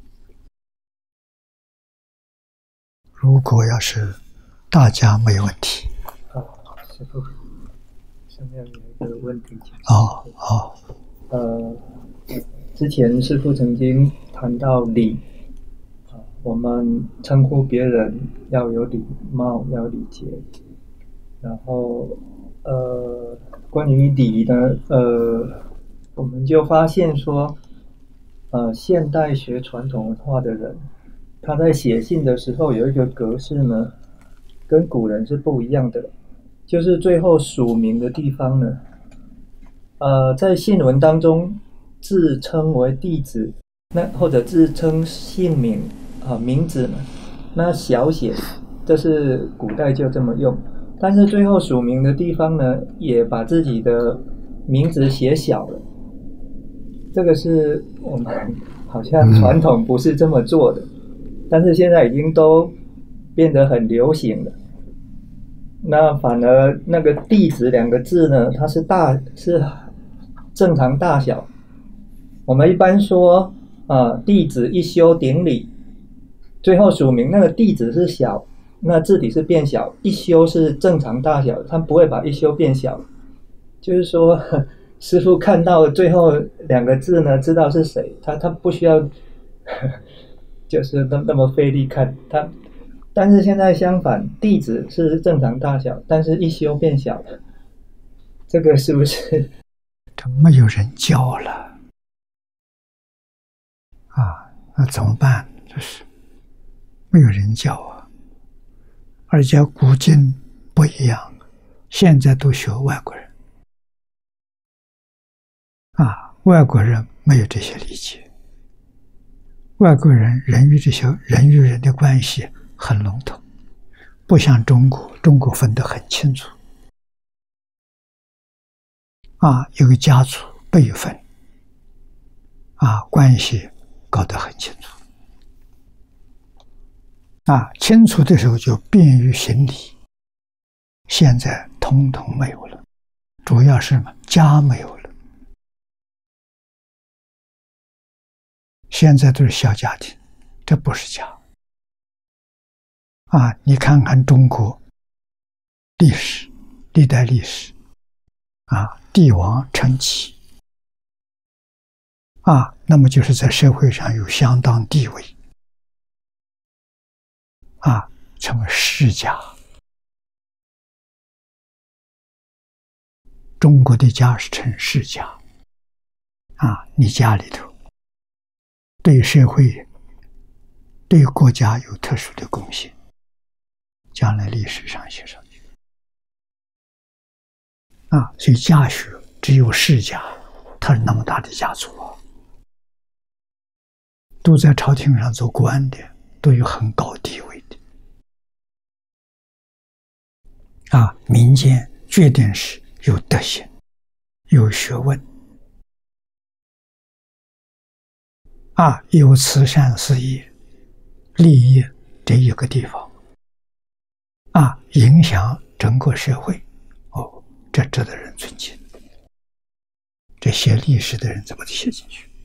如果要是大家没问题。 啊，师父，下面有一个问题。 哦哦。 呃，之前师父曾经谈到礼，啊，我们称呼别人要有礼貌，要礼节。然后，呃，关于礼呢，呃，我们就发现说，呃，现代学传统文化的人，他在写信的时候有一个格式呢，跟古人是不一样的，就是最后署名的地方呢，呃，在信文当中自称为弟子，那或者自称姓名啊、呃、名字呢，那小写，这是古代就这么用。但是最后署名的地方呢，也把自己的名字写小了。这个是我们好像传统不是这么做的，但是现在已经都变得很流行了。那反而那个弟子两个字呢，它是大是正常大小。我们一般说啊、呃，弟子一修顶礼，最后署名那个弟子是小。那字体是变小，一修是正常大小，他不会把一修变小。就是说，师父看到最后两个字呢，知道是谁，他他不需要，就是那那么费力看他。但是现在相反，弟子是正常大小，但是一修变小了，这个是不是？ 这没有人教了啊，那怎么办？这是没有人教啊。而且古今不一样，现在都学外国人啊，外国人没有这些理解，外国人人与这些人与人的关系很笼统，不像中国，中国分得很清楚啊，有个家族辈分啊，关系搞得很清楚。啊，清楚的时候就便于行礼，现在统统没有了，主要是什么？家没有了，现在都是小家庭，这不是家。啊，你看看中国历史，历代历史，啊，帝王称奇，啊，那么就是在社会上有相当地位。啊，成为世家。中国的家是称世家。啊，你家里头对社会、对国家有特殊的贡献，将来历史上写上去。啊，所以家学只有世家，他是那么大的家族啊，都在朝廷上做官的，都有很高地位的。啊，民间决定是有德行、有学问，啊，有慈善事业、利益这一个地方，啊，影响整个社会，哦，这值得人尊敬。 这写历史的人怎么写进去？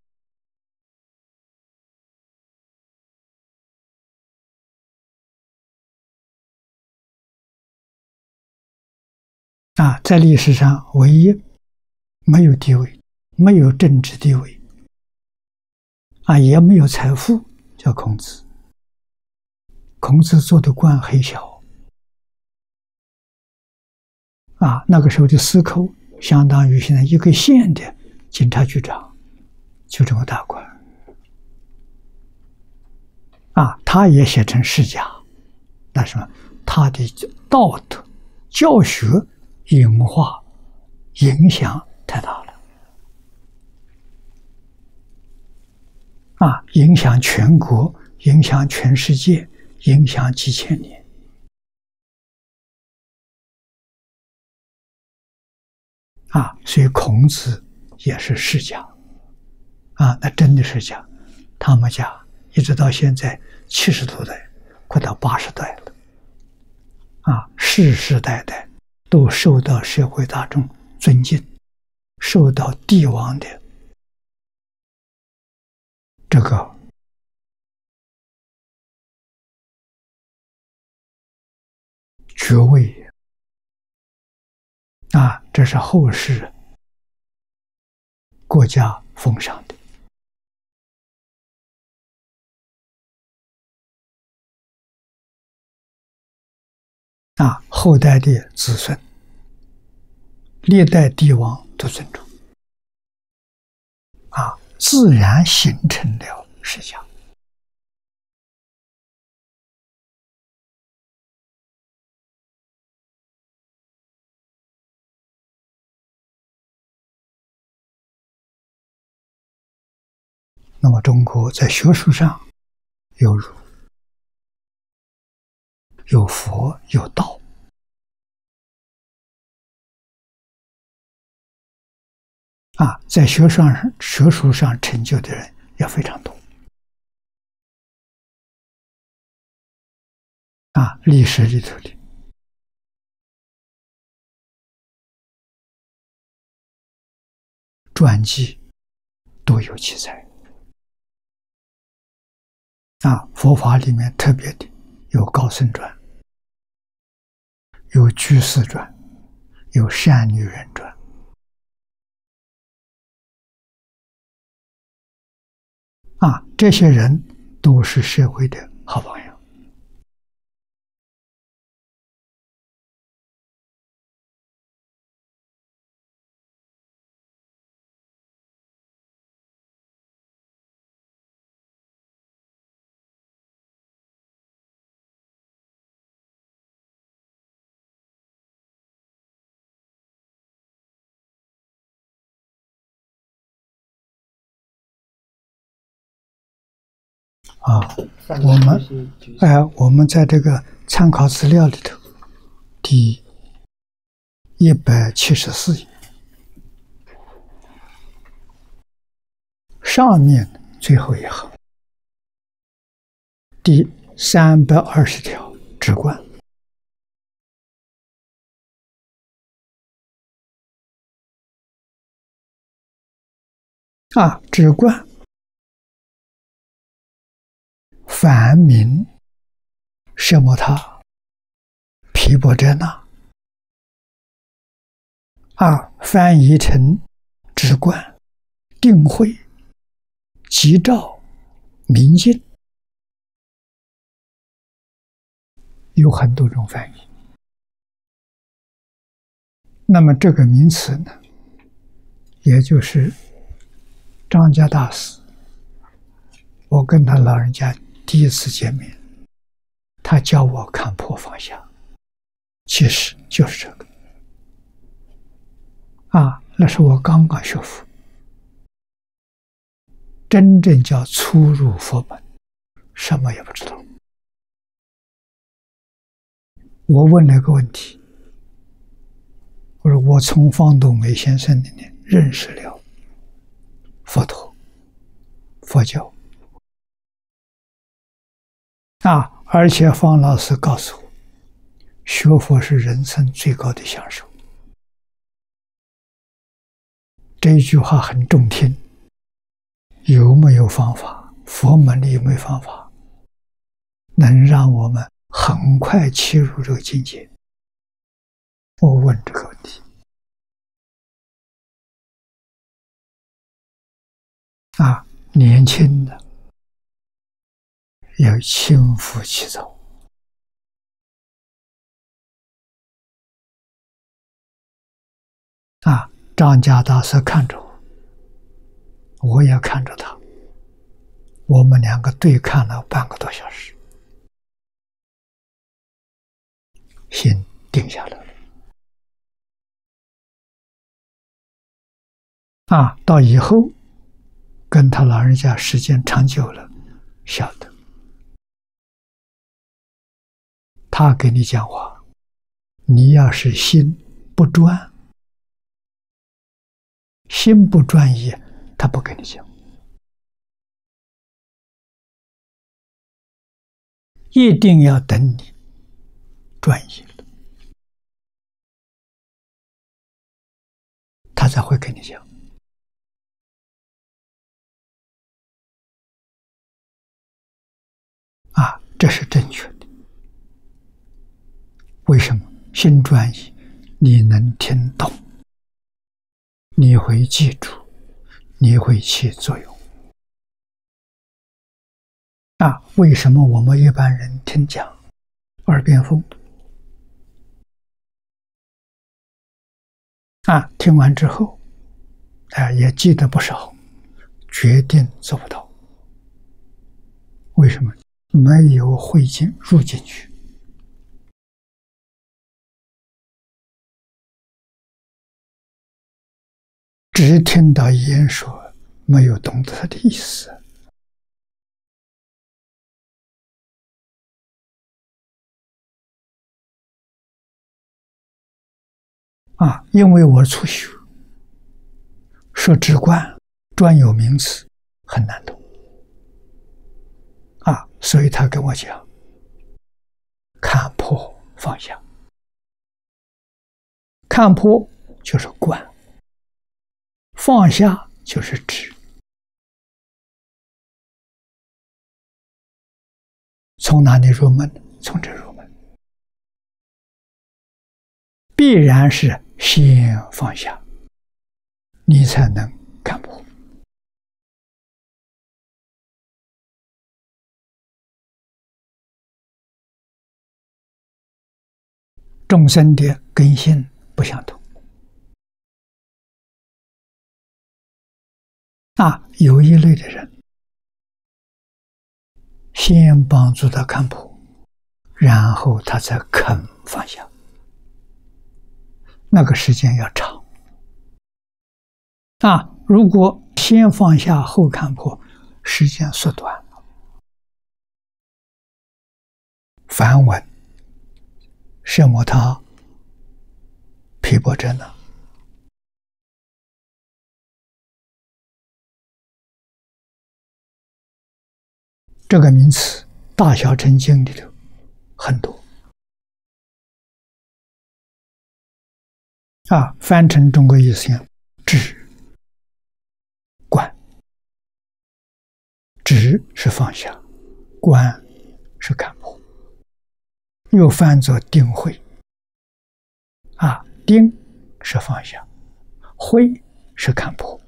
啊，在历史上唯一没有地位、没有政治地位，啊，也没有财富，叫孔子。孔子做的官很小，啊，那个时候的司寇相当于现在一个县的警察局长，就这么大官。啊，他也写成世家，那什么，他的道德教学演化影响太大了，啊，影响全国，影响全世界，影响几千年。啊，所以孔子也是世家，啊，那真的是家，他们家一直到现在七十多代，快到八十代了，啊，世世代代都受到社会大众尊敬，受到帝王的这个爵位，啊，这是后世国家封赏的。啊，后代的子孙，历代帝王都尊重，啊，自然形成了世家。那么，中国在学术上有儒、有佛、有道。啊，在学上学术上成就的人也非常多。啊，历史里头的传记都有记载。啊，佛法里面特别的有高僧传，有居士传，有善女人传。啊，这些人都是社会的好榜样。啊，我们哎、呃，我们在这个参考资料里头，第一百七十四页上面最后一行，第三百二十条直观。啊，直观。梵名舍摩他、毗婆遮那，啊，翻译成直观、定慧、吉兆、明净，有很多种翻译。那么这个名词呢，也就是张家大师，我跟他老人家第一次见面，他教我看破放下，其实就是这个。啊，那是我刚刚学佛，真正叫初入佛门，什么也不知道。我问了个问题，我说我从方东梅先生那里认识了佛陀、佛教。啊，而且方老师告诉我，学佛是人生最高的享受。 这一句话很中听。有没有方法？佛门里有没有方法，能让我们很快切入这个境界？我问这个问题。啊，年轻的要心浮气躁。啊，张家大师看着我，我也看着他，我们两个对看了半个多小时，心定下来了。啊，到以后跟他老人家时间长久了，晓得他给你讲话，你要是心不专，心不专一，他不跟你讲。一定要等你专一了，他才会跟你讲。啊，这是正确的。为什么？心专一，你能听懂，你会记住，你会起作用。啊，为什么我们一般人听讲耳边风？啊，听完之后，啊，也记得不少，决定做不到。为什么？没有汇进入进去。只听到言说，没有懂得他的意思。啊，因为我初学，说直观专有名词很难懂。啊，所以他跟我讲，看破放下。看破就是观，放下就是知。从哪里入门？从这入门，必然是先放下，你才能看破。众生的根性不相同。啊，有一类的人，先帮助他看破，然后他才肯放下，那个时间要长。啊，如果先放下后看破，时间缩短了。梵文摄摩他毗婆舍那，这个名词大小乘经里头很多。啊，翻成中国意思讲，知观，知是放下，观是看破，又翻作定慧。啊，定是放下，慧是看破。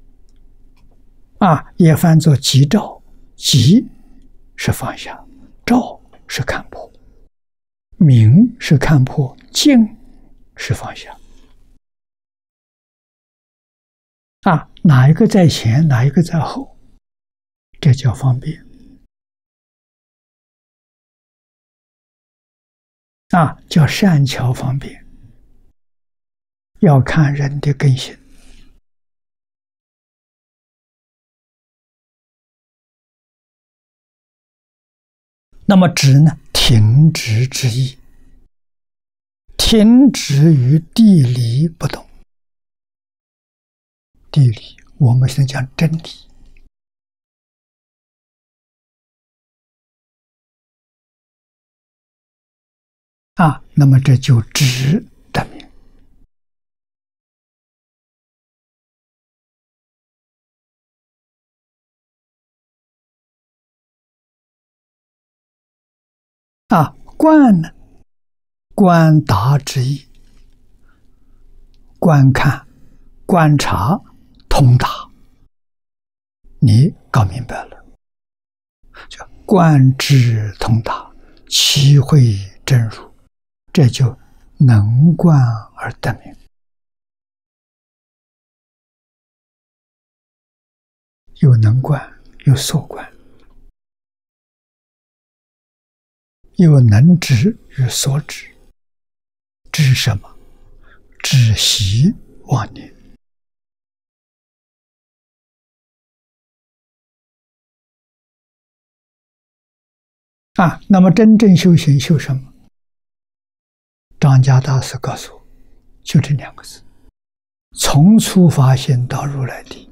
啊，也翻作寂照，寂是放下，照是看破，明是看破，净是放下。啊，哪一个在前，哪一个在后，这叫方便。啊，叫善巧方便，要看人的根性。那么止呢？停止之意，停止与地理不同。地理我们现在讲真理。啊，那么这就止的名。 啊，观呢，观达之意，观看、观察、通达，你搞明白了，叫观知通达，其会真如，这就能观而得名。有能观，有所观，有能知与所知。知什么？知习妄念。啊，那么真正修行修什么？张家大师告诉我，就这两个字：从初发心到如来地。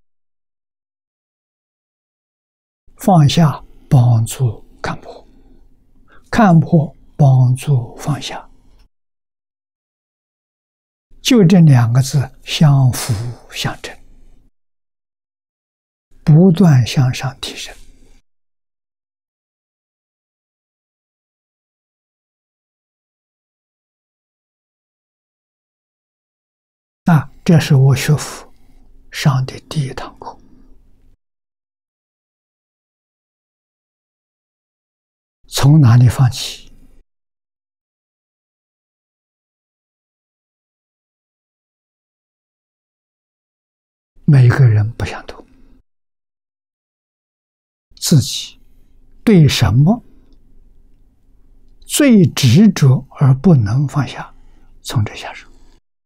放下帮助看破，看破帮助放下，就这两个字相辅相成，不断向上提升。啊，这是我学佛上的第一堂课。从哪里放弃？每个人不相同，自己对什么最执着而不能放下，从这下手。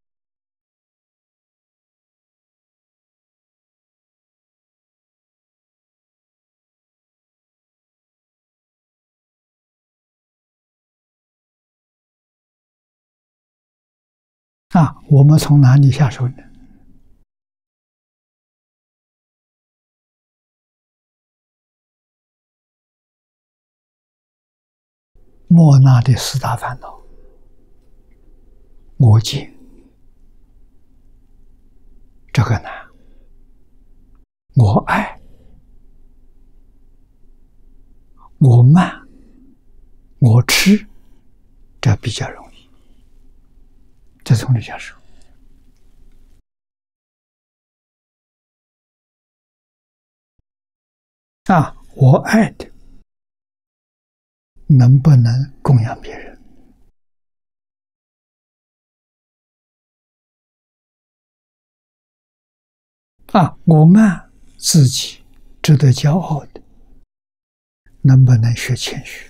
啊，我们从哪里下手呢？莫那的四大烦恼：我见，这个难；我爱，我慢，我痴，这比较容易。这从这下手。啊，我爱的能不能供养别人？啊，我慢自己值得骄傲的，能不能学谦虚？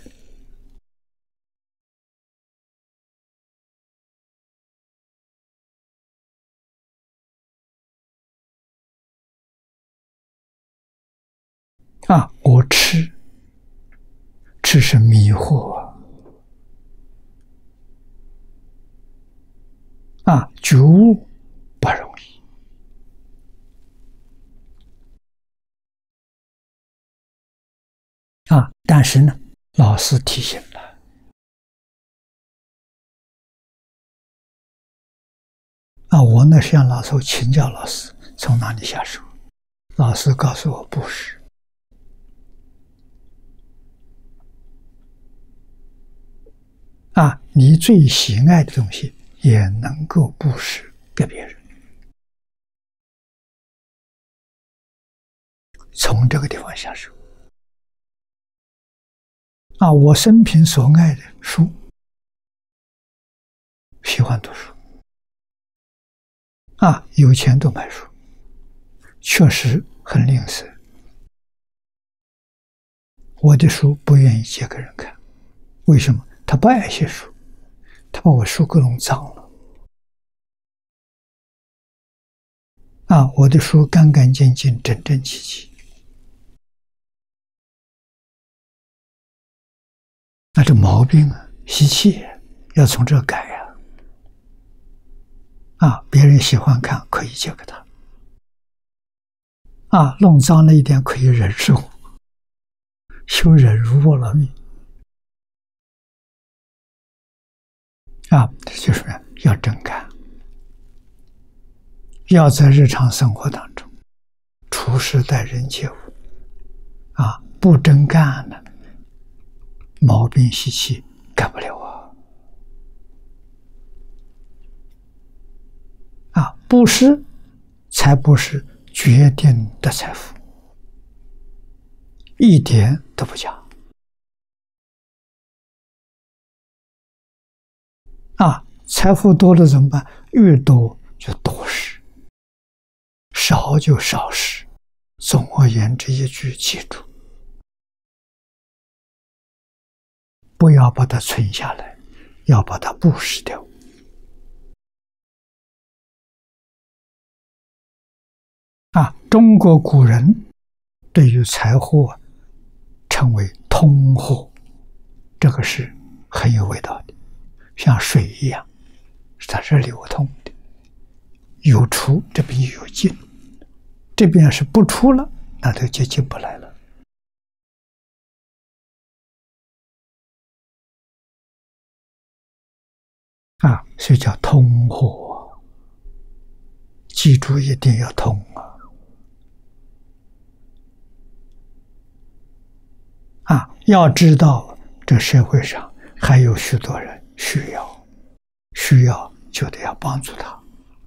啊，我痴，痴是迷惑啊！啊，觉悟不容易啊！但是呢，老师提醒了啊，我呢向老师请教老师，从哪里下手？老师告诉我布施。啊，你最喜爱的东西也能够布施给别人，从这个地方下手。啊，我生平所爱的书，喜欢读书，啊，有钱都买书，确实很吝啬。我的书不愿意借给人看，为什么？他不爱惜书，他把我书给弄脏了。啊，我的书干干净净、整整齐齐。那这毛病啊，习气要从这改呀！啊，别人喜欢看可以借给他，啊，弄脏了一点可以忍受，修忍辱波罗蜜。啊，这就是要真干，要在日常生活当中处事待人接物，啊，不真干呢， 毛病习气改不了啊！啊，布施才不是决定的财富，一点都不假。啊，财富多了怎么办？越多就多施，少就少施。总而言之，一句记住，不要把它存下来，要把它布施掉。啊，中国古人对于财货称为通货，这个是很有味道的，像水一样，它是流通的，有出这边有进，这边是不出了，那它就进不来了。啊，所以叫通货，记住一定要通啊！啊，要知道这社会上还有许多人需要，需要就得要帮助他。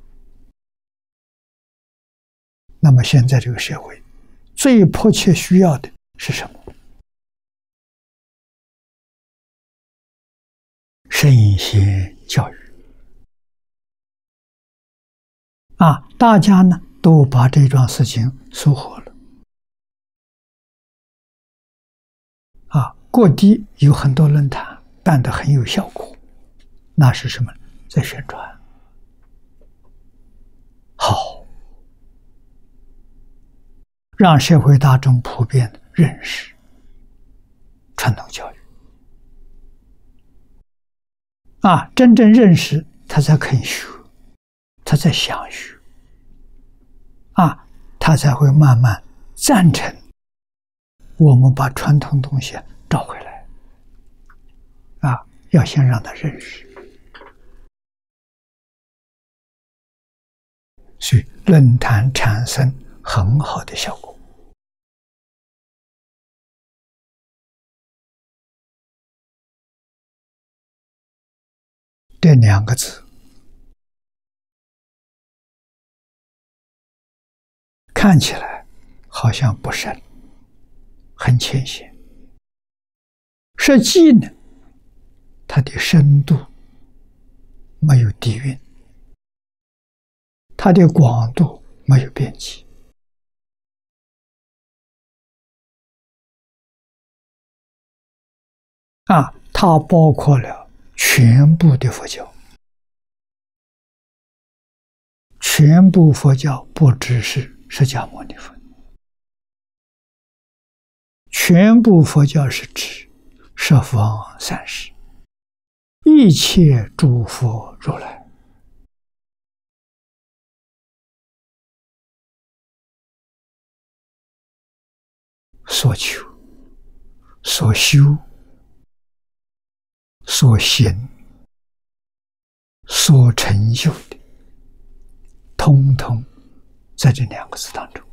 那么现在这个社会最迫切需要的是什么？身心教育。啊，大家呢都把这桩事情收获了。啊，各地有很多论坛办得很有效果，那是什么？在宣传。好，让社会大众普遍认识传统教育。啊，真正认识，他才肯学，他才想学。啊，他才会慢慢赞成我们把传统东西找回来。啊，要先让他认识。所以论坛产生很好的效果。这两个字看起来好像不深，很浅显，实际呢，它的深度没有底蕴，它的广度没有边际。啊，它包括了全部的佛教，全部佛教不只是释迦牟尼佛，全部佛教是指十方三世，一切诸佛如来。所求、所修、所行、所成就的，通通在这两个字当中。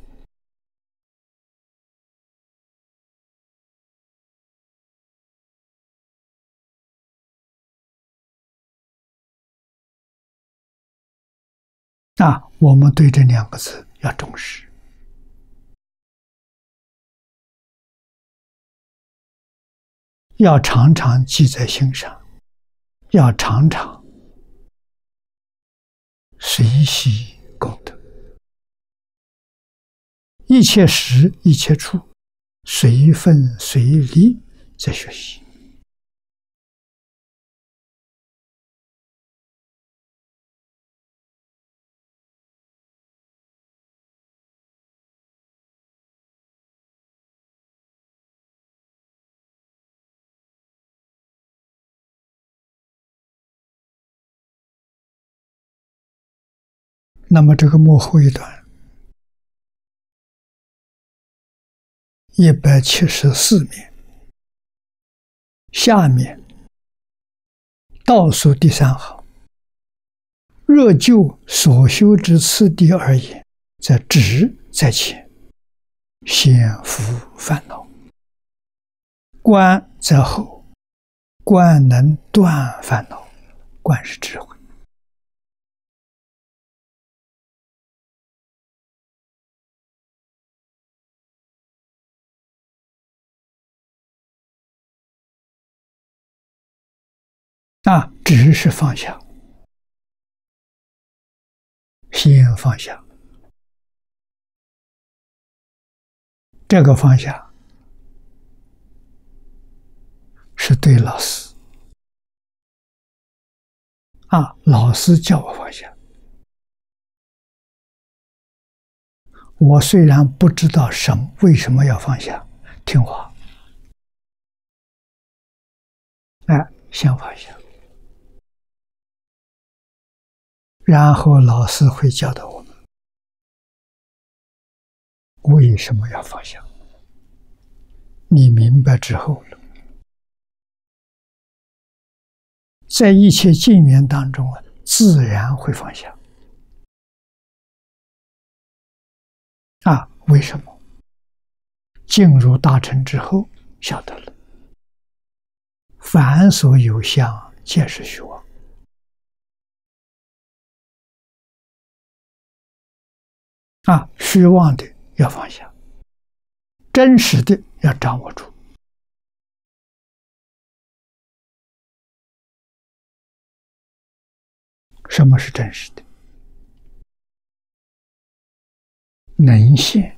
啊，我们对这两个字要重视，要常常记在心上，要常常随喜功德，一切时一切处，随分随力在学习。那么这个幕后一段一百七十四面，下面倒数第三行，若就所修之次第而言，则执在前，先伏烦恼；观在后， 观能断烦恼，观是智慧。啊，只是放下，先放下。这个放下是对老师啊，老师叫我放下。我虽然不知道什么为什么要放下，听话，哎，先放下。然后老师会教导我们为什么要放下。你明白之后了，在一切境缘当中啊，自然会放下。啊，为什么？进入大乘之后，晓得了，凡所有相，皆是虚妄。啊，虚妄的要放下，真实的要掌握住。什么是真实的？能现，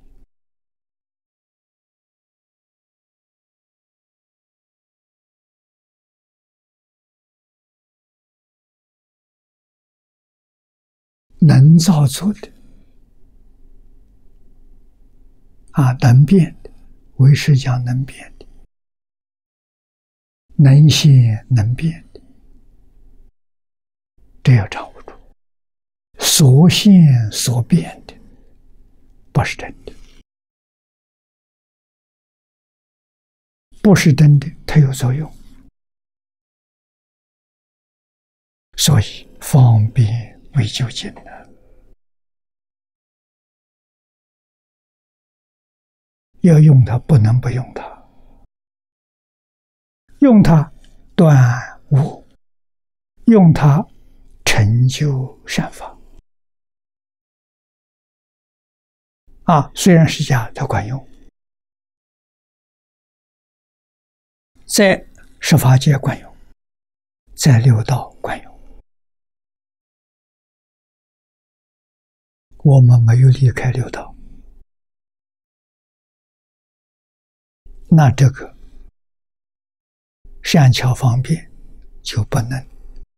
能造作的，啊，能变的，唯识讲能变的，能现能变的，这要掌握住。所现所变的不是真的，不是真的，它有作用，所以方便为究竟的。要用它，不能不用它，用它断悟，用它成就善法。啊，虽然是假，它管用，在十法界管用，在六道管用。我们没有离开六道，那这个善巧方便就不能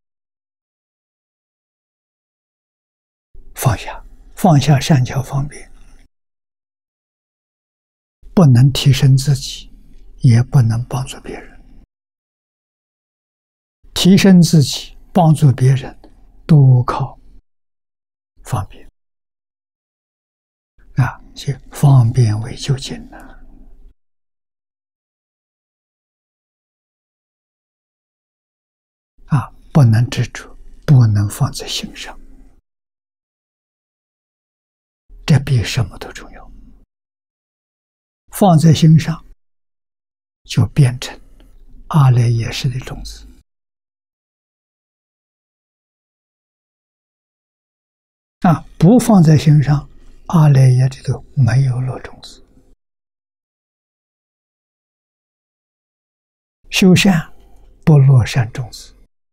放下，放下善巧方便，不能提升自己，也不能帮助别人。提升自己，帮助别人，都靠方便啊！就方便为究竟呢。啊，不能执着，不能放在心上，这比什么都重要。放在心上，就变成阿赖耶识的种子。啊，不放在心上，阿赖耶里头没有落种子。修善不落善种子，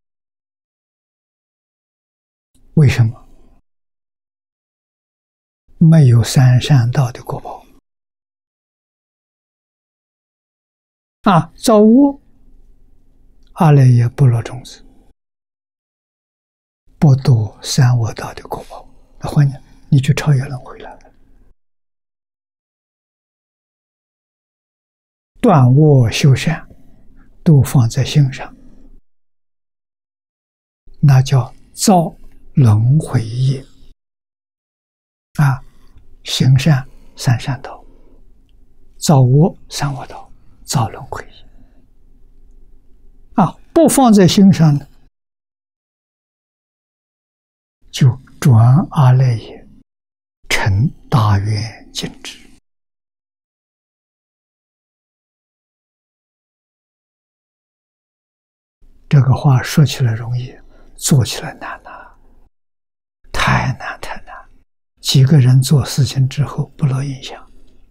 为什么？没有三善道的果报。啊，造恶，阿赖耶不落种子，不度三恶道的果报。那换你，你去超越轮回了。断恶修善，都放在心上，那叫造轮回业。啊，行善三善道，造恶三恶道，造轮回业。啊，不放在心上呢，就转阿赖耶成大愿尽智。 这个话说起来容易，做起来难呐，太难太难。几个人做事情之后不落影响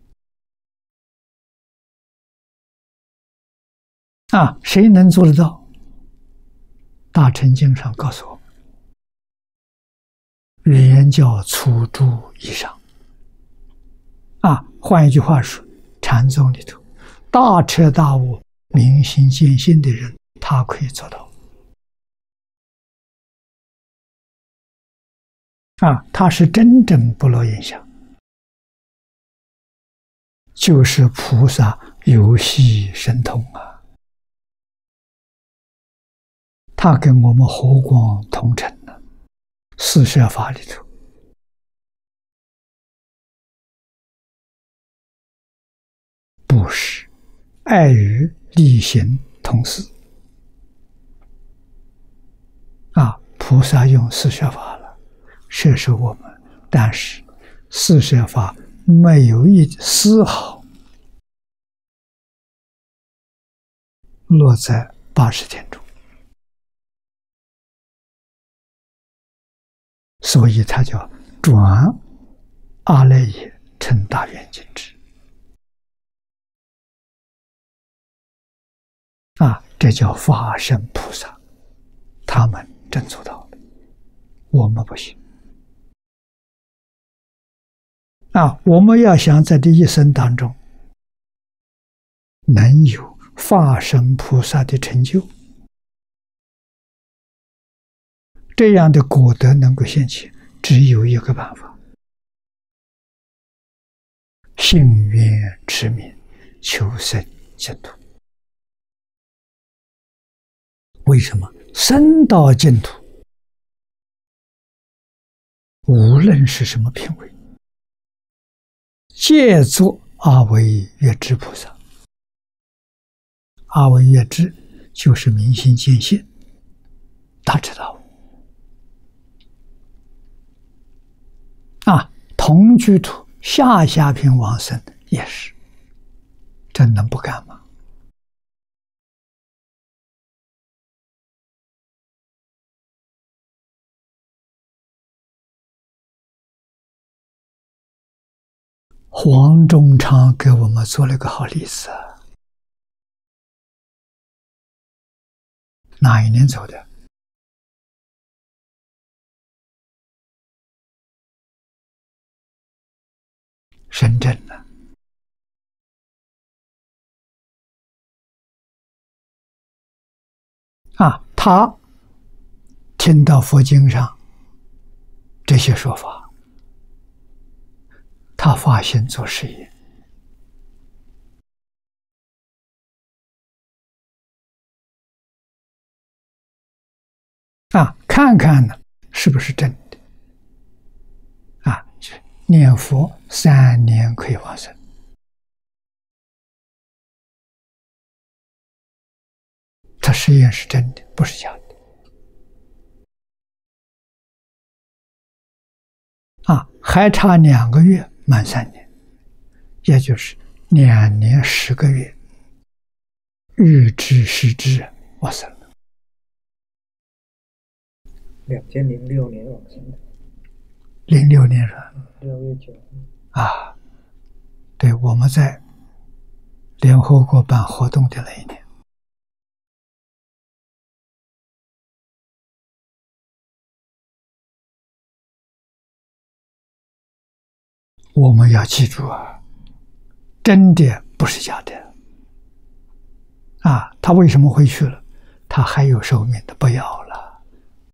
啊，谁能做得到？大乘经上告诉我们，圆教粗诸以上啊，换一句话说，禅宗里头大彻大悟、明心见性的人，他可以做到啊，他是真正不落影响，就是菩萨游戏神通啊。他跟我们和光同尘呢，四摄法里头，布施、爱语、力行同事啊，菩萨用四摄法了，摄受我们，但是四摄法没有一丝毫落在八十天中。所以它叫转阿赖耶成大圆镜智啊，这叫法身菩萨，他们真做到了，我们不行啊！我们要想在这一生当中能有法身菩萨的成就，这样的果德能够现前，只有一个办法：信愿持名，求生净土。为什么？生到净土，无论是什么品位，皆作阿惟越致菩萨。阿惟越致就是明心见性，大彻大悟。啊，同居土下下品往生也是，这能不干吗？黄忠昌给我们做了个好例子，哪一年走的？深圳呢？啊，他听到佛经上这些说法，他发心做事业啊，看看呢是不是真的啊？念佛三年可以往生，他实验是真的，不是假的啊！还差两个月满三年，也就是两年十个月，预知时至往生了。 两千零六年往生的， 零六年是吧？ 六月九啊，对，我们在联合国办活动的那一年。我们要记住啊，真的不是假的啊！他为什么回去了？他还有寿命的，不要了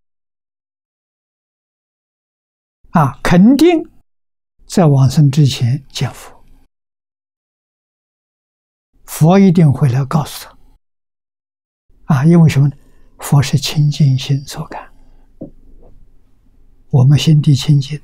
啊！肯定在往生之前见佛，佛一定会来告诉他啊！因为什么呢？佛是清净心所感，我们心地清净，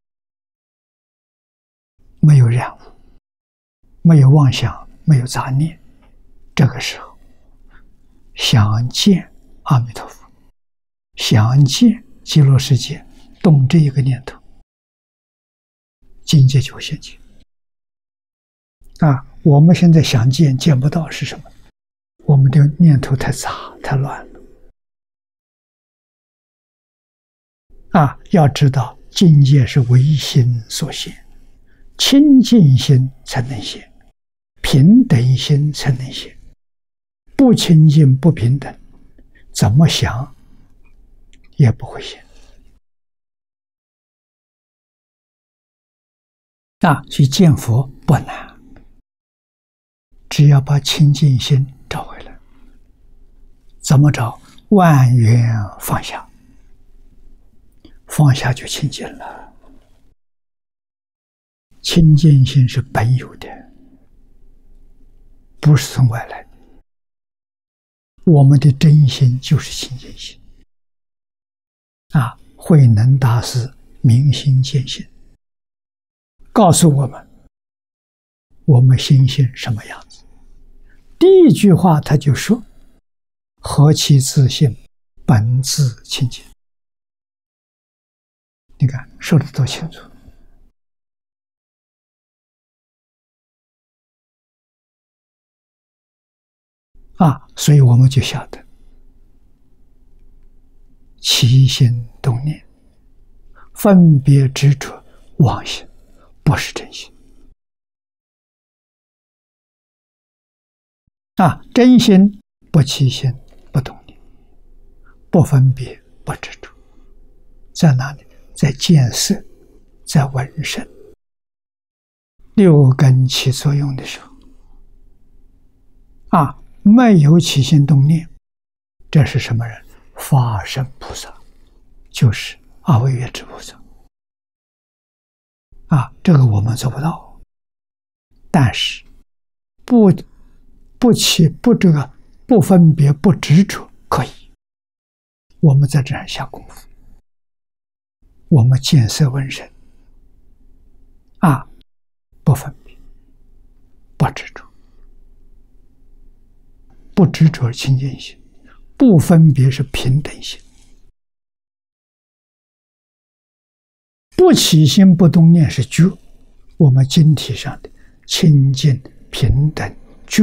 没有染污，没有妄想，没有杂念，这个时候想见阿弥陀佛，想见极乐世界，动这一个念头，境界就会现前啊！我们现在想见见不到是什么？我们的念头太杂太乱了啊，要知道境界是唯心所现，清净心才能现，平等心才能现。不清净不平等，怎么想也不会现。啊，去见佛不难，只要把清净心找回来。怎么找？万缘放下，放下就清净了。清净心是本有的，不是从外来的。我们的真心就是清净心。啊，慧能大师明心见性，告诉我们，我们心性什么样子。第一句话他就说：何其自性，本自清净。你看说的多清楚。啊，所以我们就晓得起心动念分别执着妄心，不是真心。啊，真心不起心不动念，不分别不执着，在哪里？在见色，在闻声，六根起作用的时候。啊，没有起心动念，这是什么人？法身菩萨，就是阿惟越致菩萨。啊，这个我们做不到，但是不不起不这个不分别不执着可以。我们在这上下功夫，我们见色闻声，啊，不分别不执着。不执着清净心，不分别是平等心，不起心不动念是觉，我们经体上的清净平等觉。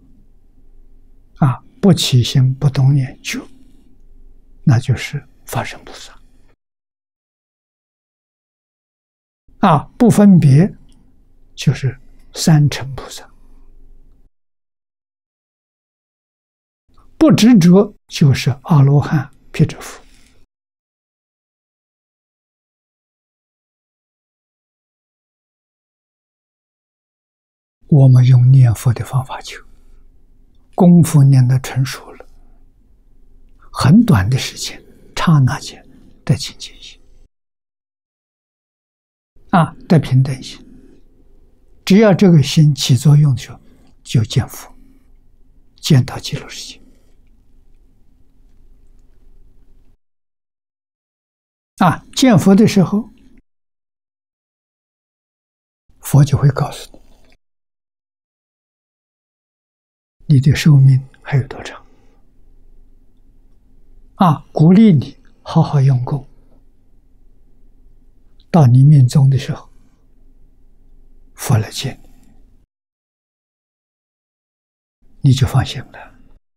啊，不起心不动念觉，那就是法身菩萨。啊，不分别就是三乘菩萨。不执着就是阿罗汉辟支佛。我们用念佛的方法求，功夫念得成熟了，很短的时间，刹那间得清净心，啊，得平等心。只要这个心起作用的时候，就见佛，见到极乐世界。啊，见佛的时候，佛就会告诉你，你的寿命还有多长？啊，鼓励你好好用功。到你命终的时候，佛来见你，你就放心了。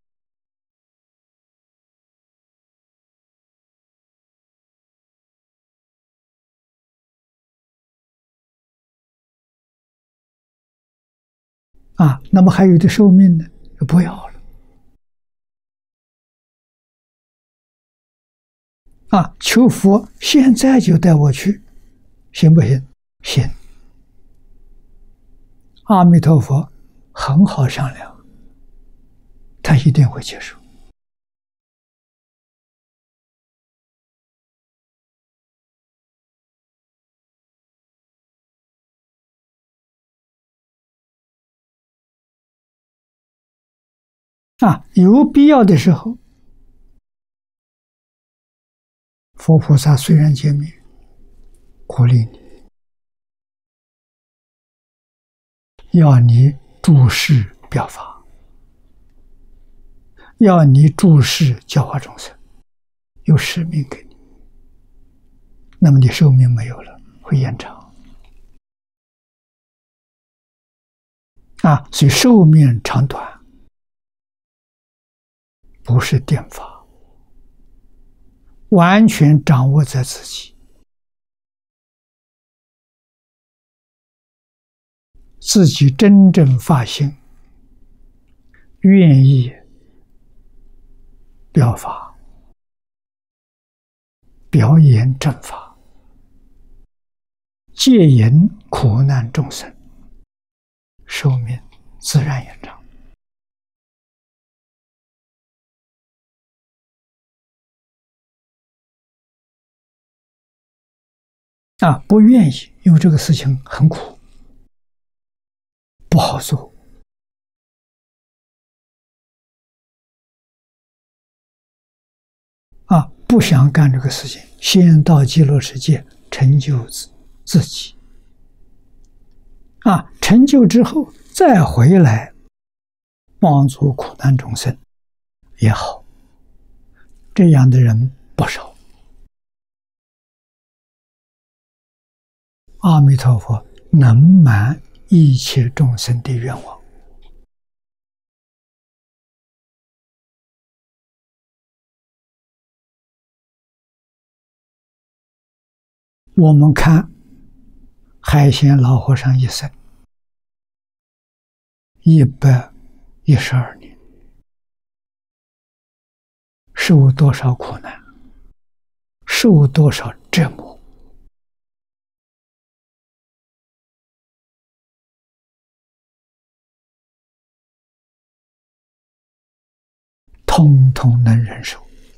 啊，那么还有的寿命呢，就不要了。啊，求佛现在就带我去，行不行？行。阿弥陀佛很好商量，他一定会接受。啊，有必要的时候，佛菩萨虽然见面，鼓励你，要你注释表法，要你注释教化众生，有使命给你。那么你寿命没有了，会延长。啊，所以寿命长短不是定法， 完全掌握在自己，自己真正发心，愿意表法、表演正法，戒引苦难众生，寿命自然延长。啊，不愿意，因为这个事情很苦，不好做。啊，不想干这个事情，先到极乐世界成就自自己。啊，成就之后再回来帮助苦难众生也好，这样的人不少。阿弥陀佛能满一切众生的愿望。我们看海鲜老和尚一生一百一十二年，受多少苦难，受多少折磨，通通能忍受，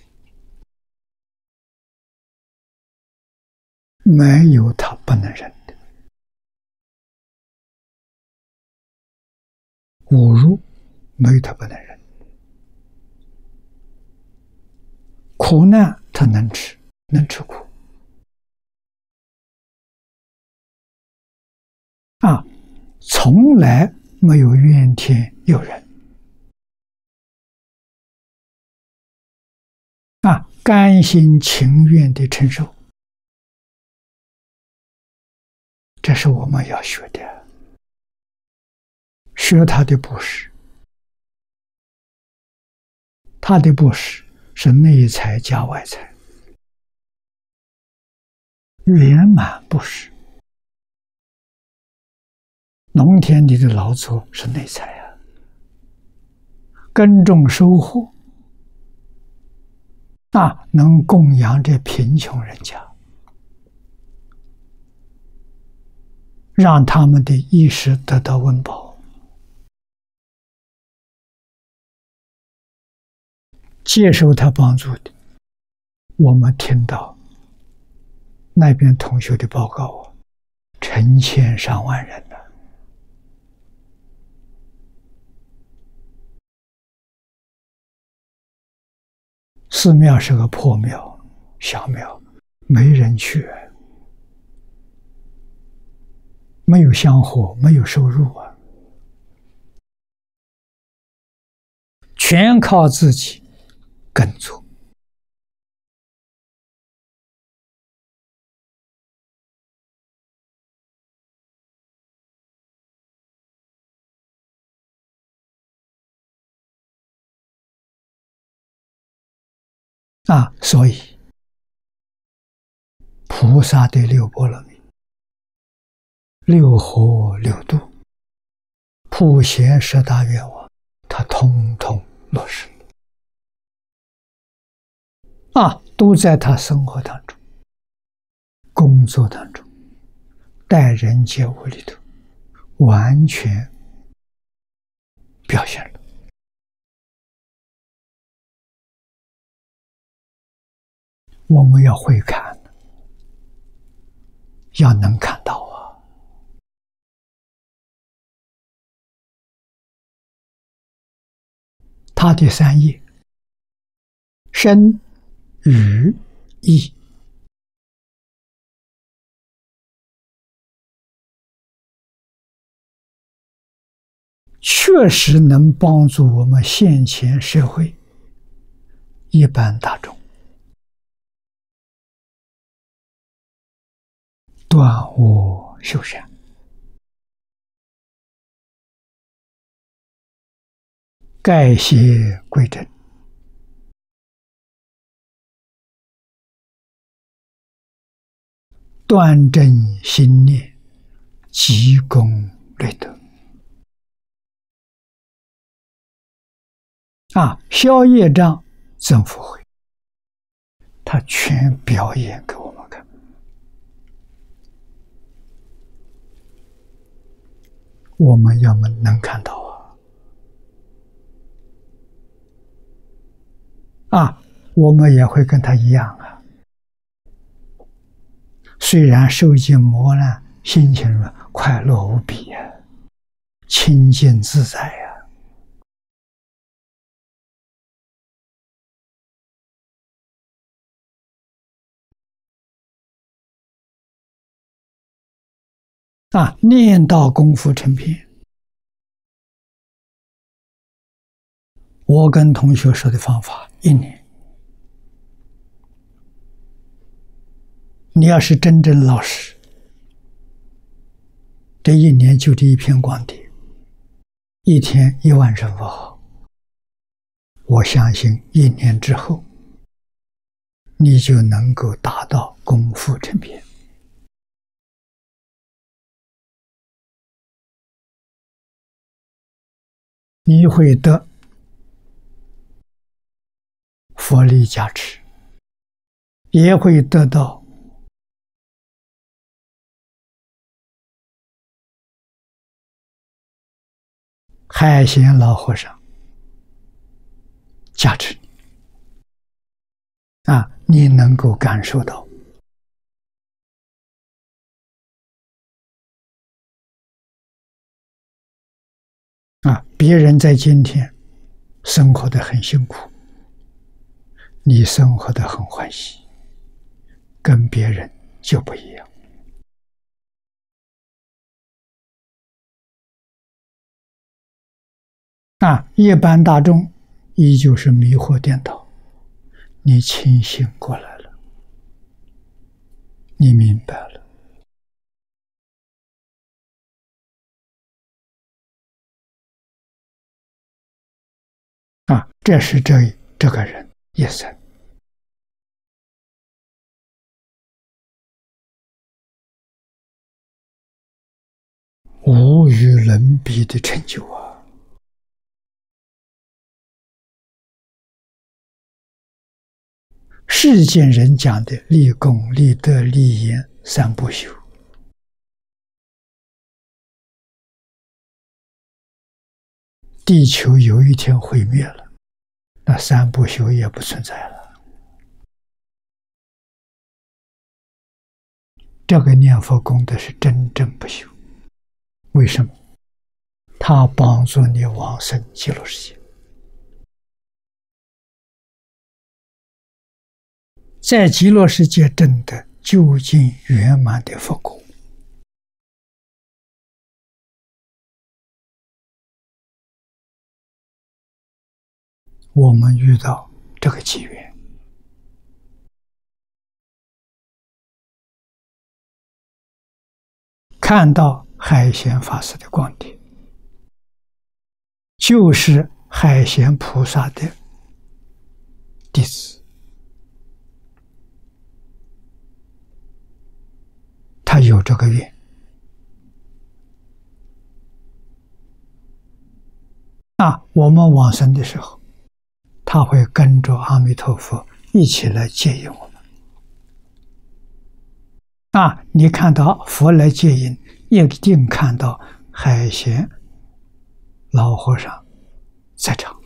没有他不能忍的。侮辱没有他不能忍，苦难他能吃，能吃苦。啊，从来没有怨天尤人。啊，甘心情愿的承受，这是我们要学的。学他的布施，他的布施是内财加外财，圆满布施。农田里的劳作是内财啊，耕种收获啊，能供养这贫穷人家，让他们的衣食得到温饱。接受他帮助的，我们听到那边同学的报告啊，成千上万人了。寺庙是个破庙，小庙，没人去，没有香火，没有收入啊，全靠自己耕作。啊，所以菩萨的六波罗蜜、六合六度、普贤十大愿望，他通通落实了。啊，都在他生活当中、工作当中、待人接物里头，完全表现了。我们要会看，要能看到啊。他的三业：身、语、意，确实能帮助我们现前社会一般大众断恶修善，改邪归正， 端正心念，积功累德。啊，消业障，增福慧，他全表演给我们看。我们要么能看到啊，啊，我们也会跟他一样啊。虽然受尽磨难，心情快乐无比呀、啊，清净自在呀、啊。啊，念到功夫成片，我跟同学说的方法，一年。你要是真正老实，这一年就这一片光碟，一天一万声佛号，我相信一年之后，你就能够达到功夫成片。你会得佛力加持，也会得到海贤老和尚加持你啊，你能够感受到啊，别人在今天生活得很辛苦，你生活得很欢喜，跟别人就不一样。啊，一般大众依旧是迷惑颠倒，你清醒过来了，你明白了。啊，这是这这个人一生无与伦比的成就啊！世间人讲的立功、立德、立言三不朽，地球有一天毁灭了，那三不朽也不存在了。这个念佛功德是真正不朽。为什么？它帮助你往生极乐世界。在极乐世界证得究竟圆满的佛果。我们遇到这个机缘，看到海贤法师的光碟，就是海贤菩萨的弟子，他有这个愿啊。我们往生的时候，他会跟着阿弥陀佛一起来接引我们啊！你看到佛来接引，一定看到海贤老和尚在场，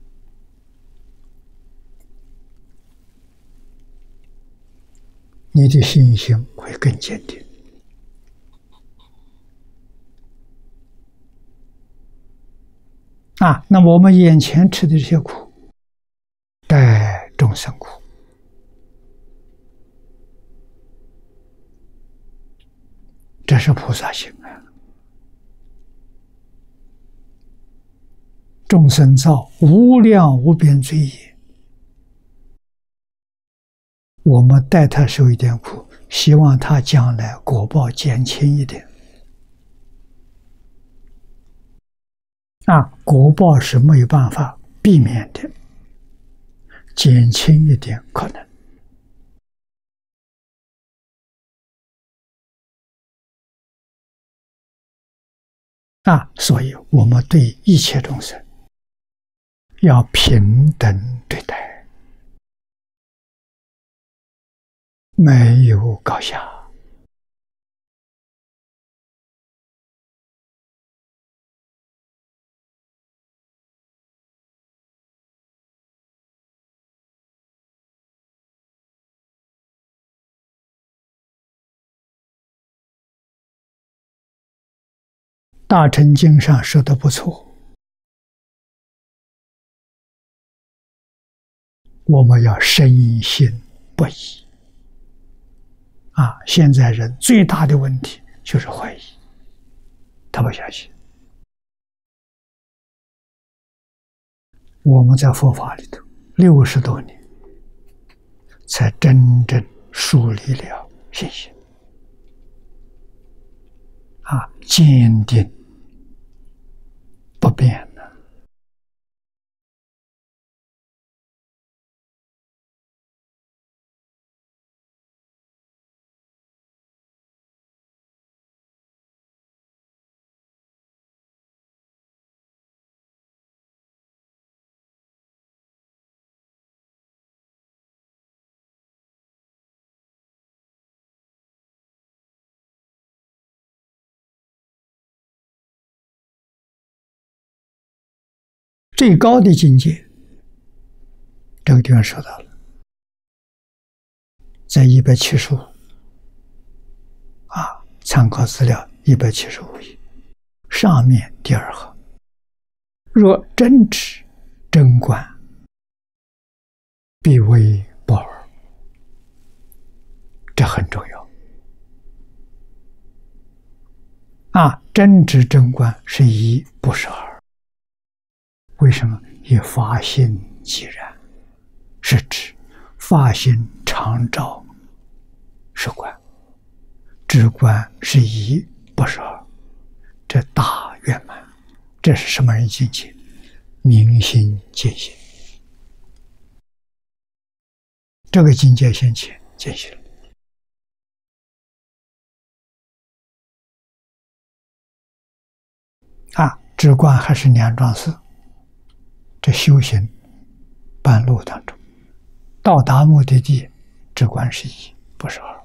你的信心会更坚定啊！那么我们眼前吃的这些苦，代众生苦，这是菩萨行啊！众生造无量无边罪业，我们代他受一点苦，希望他将来果报减轻一点。啊，果报是没有办法避免的，减轻一点可能。 啊，所以我们对一切众生要平等对待，没有高下。大乘经上说的不错，我们要深信不疑。啊，现在人最大的问题就是怀疑，他不相信。我们在佛法里头六十多年，才真正树立了信心，啊，坚定不变的。最高的境界，这个地方说到了，在一百七十五啊，参考资料一百七十五页上面第二行，若真知真观，必为不二。这很重要啊！真知真观是一，不是二。为什么？以法性即然，是指法性常照是观，知观是一，不是二。这大圆满，这是什么人境界？明心见性，这个境界现前见性了。啊，知观还是两桩事。这修行半路当中，到达目的地，知观是一，不是二。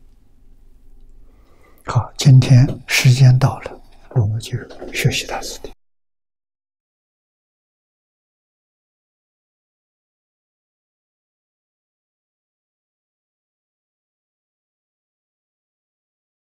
好，今天时间到了，我们就学习到此地。